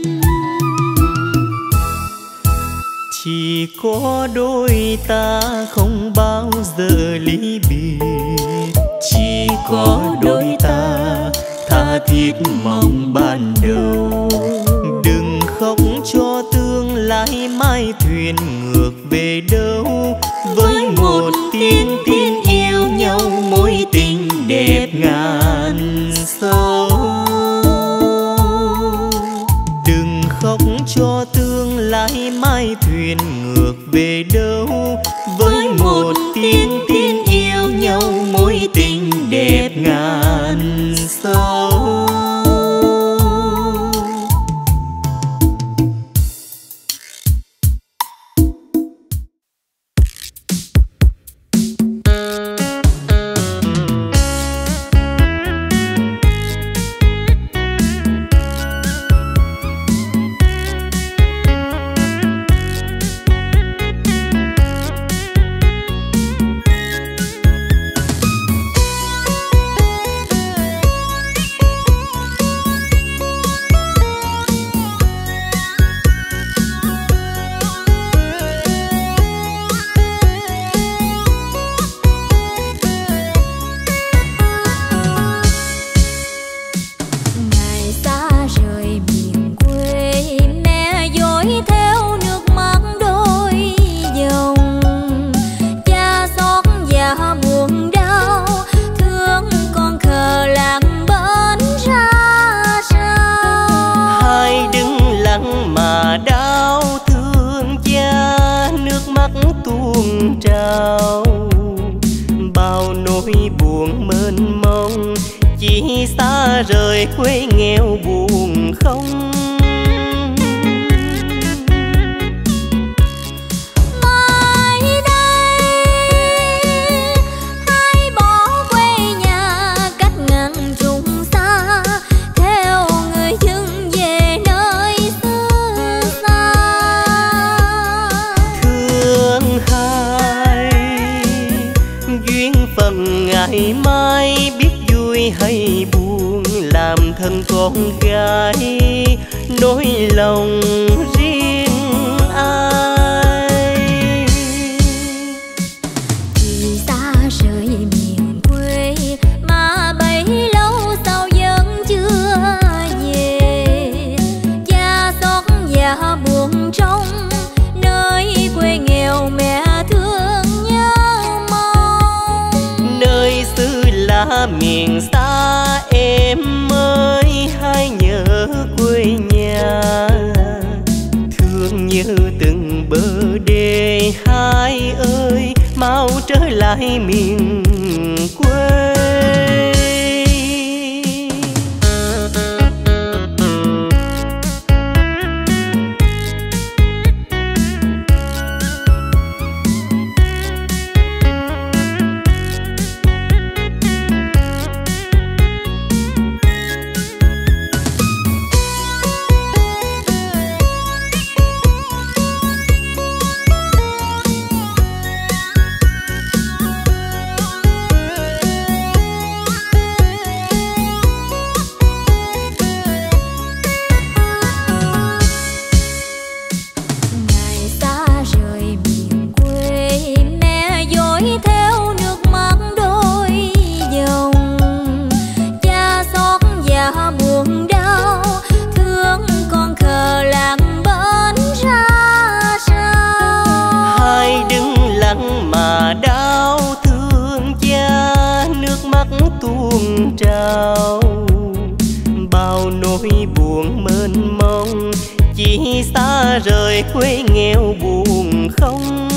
Chỉ có đôi ta không bao giờ ly biệt, chỉ có đôi ta tha thiết mong ban đầu. Đừng khóc cho tương lai mai thuyền ngược về đâu, với một tiếng tin yêu nhau mối tình đẹp ngàn sâu. Đừng khóc cho tương lai mai thuyền ngược về đâu, với một tiếng tin yêu nhau mối tình đẹp ngàn sâu. rời quê nghèo buồn không. Ngày mai biết vui hay buồn, làm thân con gái nỗi lòng riêng ai. Thì xa rời miền quê mà bấy lâu sao vẫn chưa về, cha xót dạ buồn trong nơi quê nghèo mẹ thương nhớ mong. Nơi xứ là miền xa em ơi, hãy nhớ quê nhà, thương như từng bờ đê. Hai ơi mau trở lại miền quê. Trao bao nỗi buồn mênh mông, chỉ xa rời quê nghèo buồn không.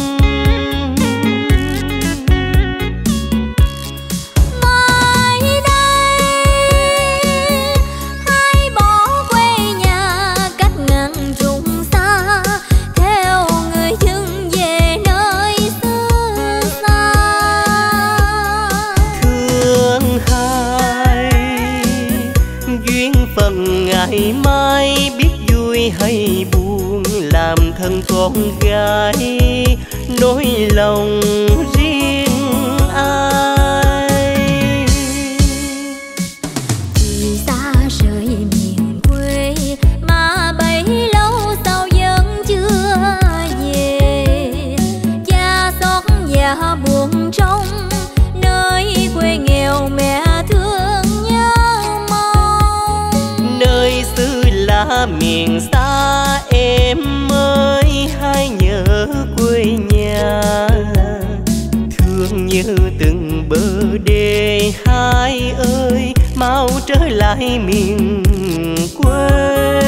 Mai đây hãy bỏ quê nhà cách ngàn trùng xa, theo người dân về nơi xứ xa. Thương hai duyên phận ngày mai biết vui hay buồn, làm thân con gái nỗi lòng riêng ai. Thì xa rời miền quê mà bấy lâu sao vẫn chưa về, cha xót dạ buồn trong nơi quê nghèo mẹ thương nhớ mong. Nơi xứ là miền xa em ơi, hãy nhớ quê nhà, thương như từng bờ đê. Hai ơi mau trở lại miền quê.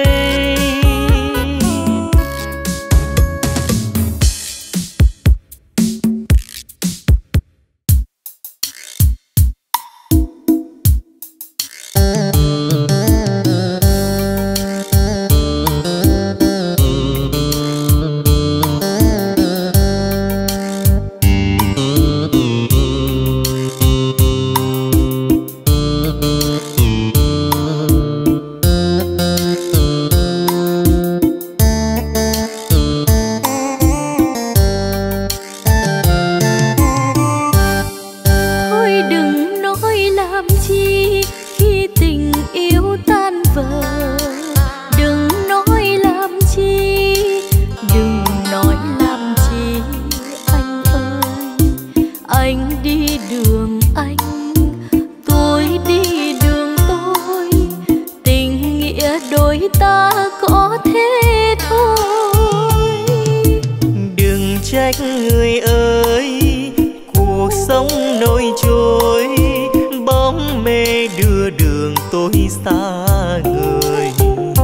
Người ơi, cuộc sống nổi trôi, bóng mê đưa đường tôi xa người.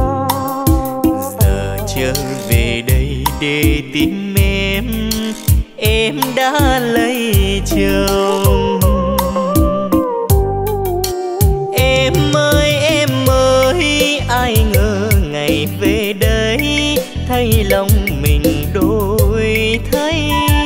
Giờ trở về đây để tìm em đã lấy chồng. Em ơi lòng mình đổi thay.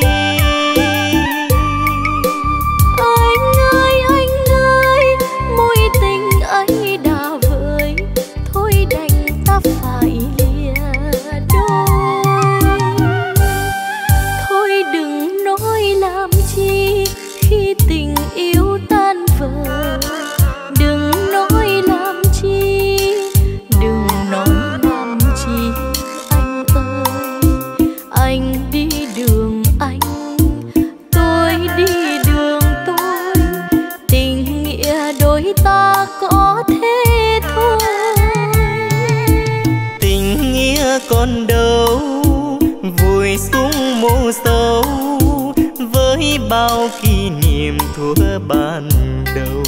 Anh ơi, mối tình ấy đã vơi, thôi đành ta phải lìa đôi. Thôi đừng nói làm chi khi tình yêu tan vỡ, đừng nói làm chi, đừng nói làm chi. Anh ơi, anh đi đường anh, tôi đi đường tôi, tình nghĩa đôi ta có thế thôi. Tình nghĩa còn đâu vùi xuống mộ sâu, với bao kỷ niệm thuở ban đầu.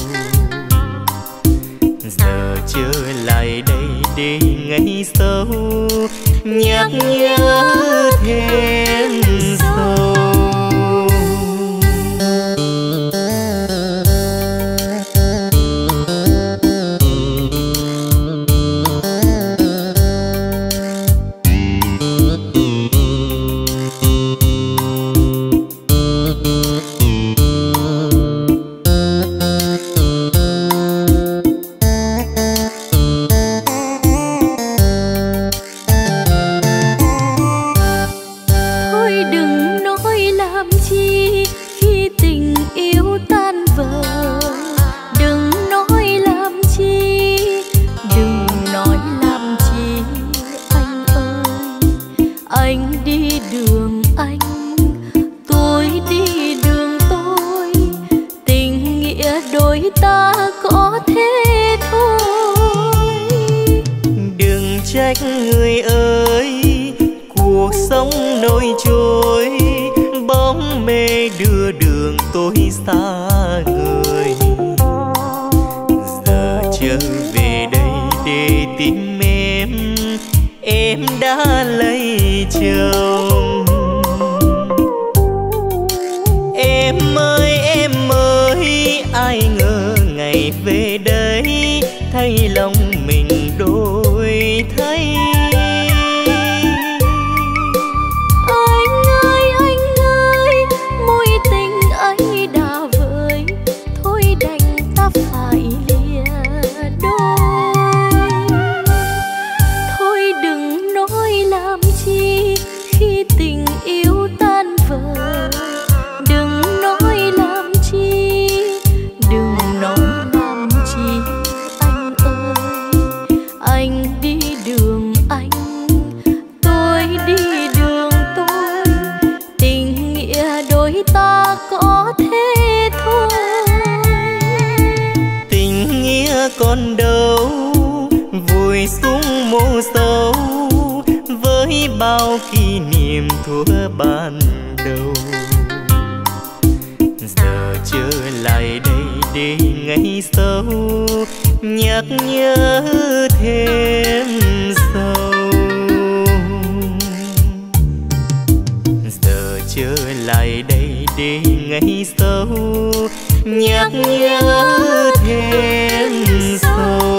Giờ trở lại đây để ngày sau nhắc nhớ thêm sâu. Người ơi, cuộc sống nổi trôi, bóng mê đưa đường tôi xa người. Giờ trở về đây để tìm em đã lấy chồng. Em ơi, ai ngờ ngày về đây thay lòng mình đổi thay. Anh ơi, mối tình ấy đã vơi, thôi đành ta phải lìa đôi. Thôi đừng nói làm chi khi tình yêu tan vỡ, đừng nói làm chi, đừng nói làm chi. Anh đi đường anh, tôi đi đường tôi, tình nghĩa đôi ta có thế thôi. Tình nghĩa còn đâu vùi xuống mộ sâu, với bao kỷ niệm thuở ban đầu. Giờ trở lại đây để ngày sau nhắc nhớ thêm sâu. Giờ trở lại đây để ngày sau nhắc nhớ thêm sâu.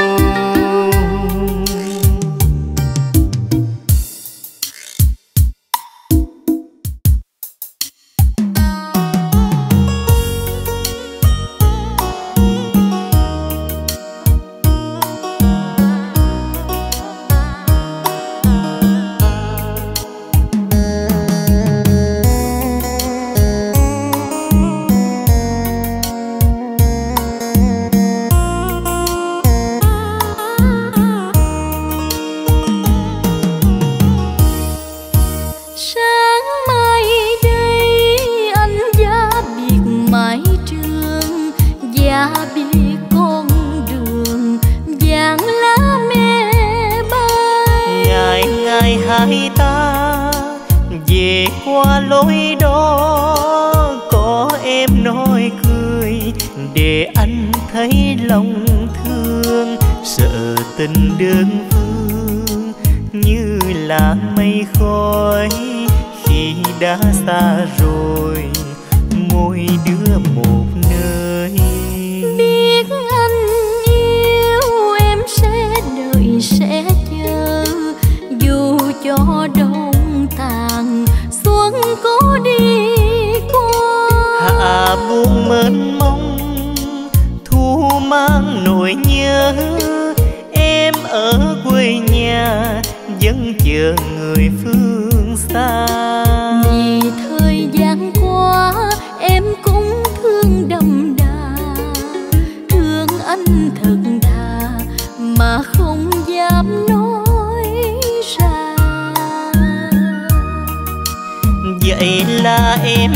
Hai ta về qua lối đó, có em nói cười để anh thấy lòng thương. Sợ tình đơn phương như là mây khói khi đã xa rồi, mỗi đứa một nơi. Biết anh yêu em sẽ đợi sẽ chờ, dù cho đâu chờ người phương xa. Vì thời gian qua em cũng thương đậm đà, thương anh thật thà mà không dám nói ra. Vậy là em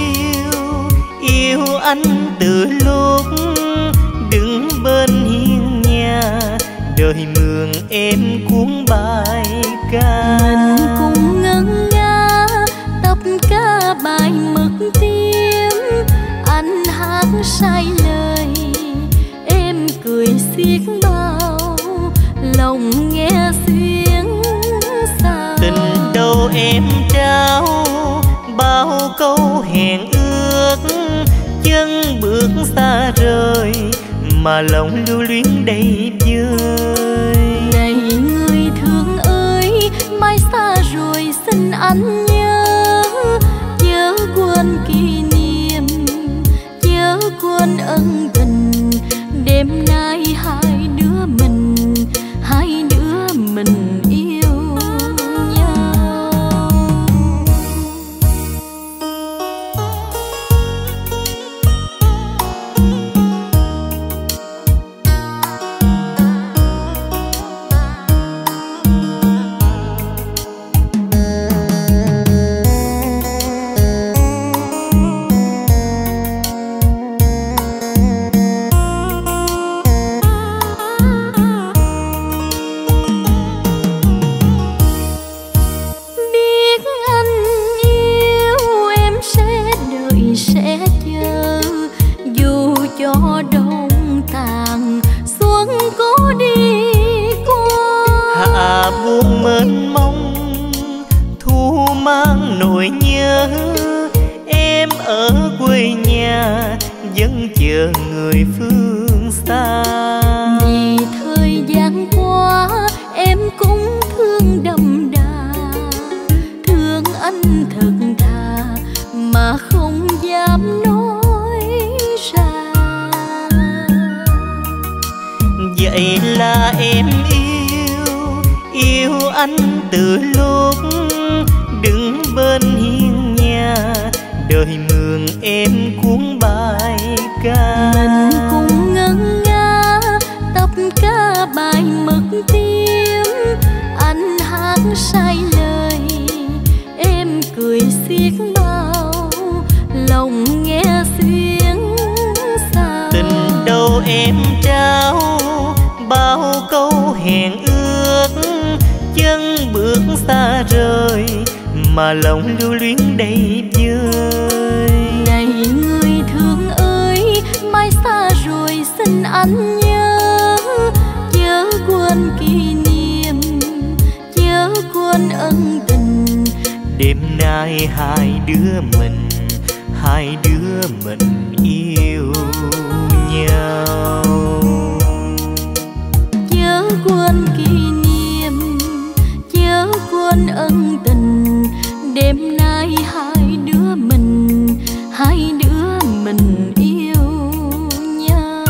yêu anh từ lúc đứng bên hiên nhà, đời mường em cuốn bài ca. Mình cùng ngân nga tập ca bài mực tim, anh hát sai lời em cười xiết bao, lòng nghe xuyến sao. Tình đâu em trao bao câu hẹn ước, chân bước xa rời mà lòng lưu luyến đầy vơi. Này người thương ơi, mai xa rồi xin anh nhớ, chớ quên kỷ niệm, chớ quên ân tình. Đêm nay hai đứa mình yêu nhau. buông mênh mông thu mang nỗi nhớ. Em ở quê nhà vẫn chờ người phương xa. Vì thời gian qua em cũng thương đậm đà, thương anh thật thà mà không dám nói ra. Vậy là em yêu anh từ lúc đứng bên hiên nhà, đời mường em cuốn bài ca. Mình cùng ngân nga tập ca bài mực tim, anh hát sai lời em cười xiết bao, lòng nghe xuyến sao. Tình đâu em trao bao câu hẹn ước, chân bước xa rời mà lòng lưu luyến đầy vơi. Này người thương ơi, mai xa rồi xin anh nhớ, chớ quên kỷ niệm, chớ quên ân tình. Đêm nay hai đứa mình yêu nhau. Chớ quên kỷ niệm, chớ quên ân tình. Đêm nay hai đứa mình yêu nhau.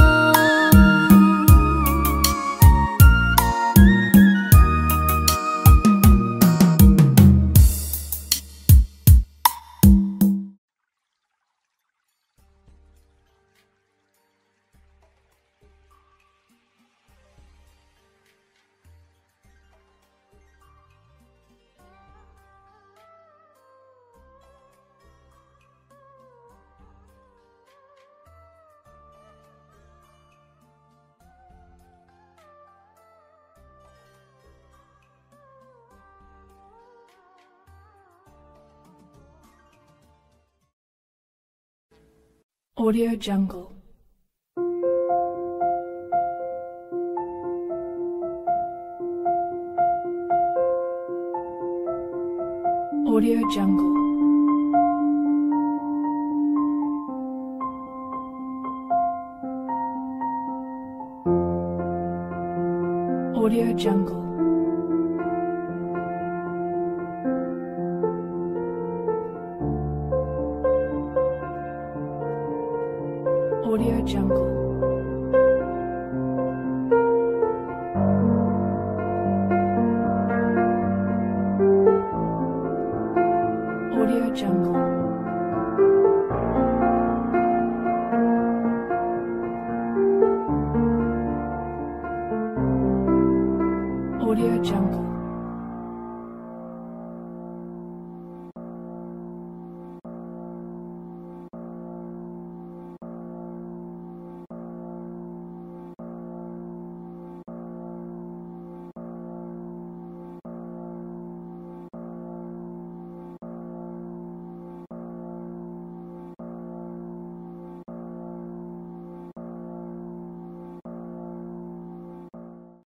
Audio Jungle. Audio Jungle. Audio Jungle. Audio Jungle. Audio Jungle.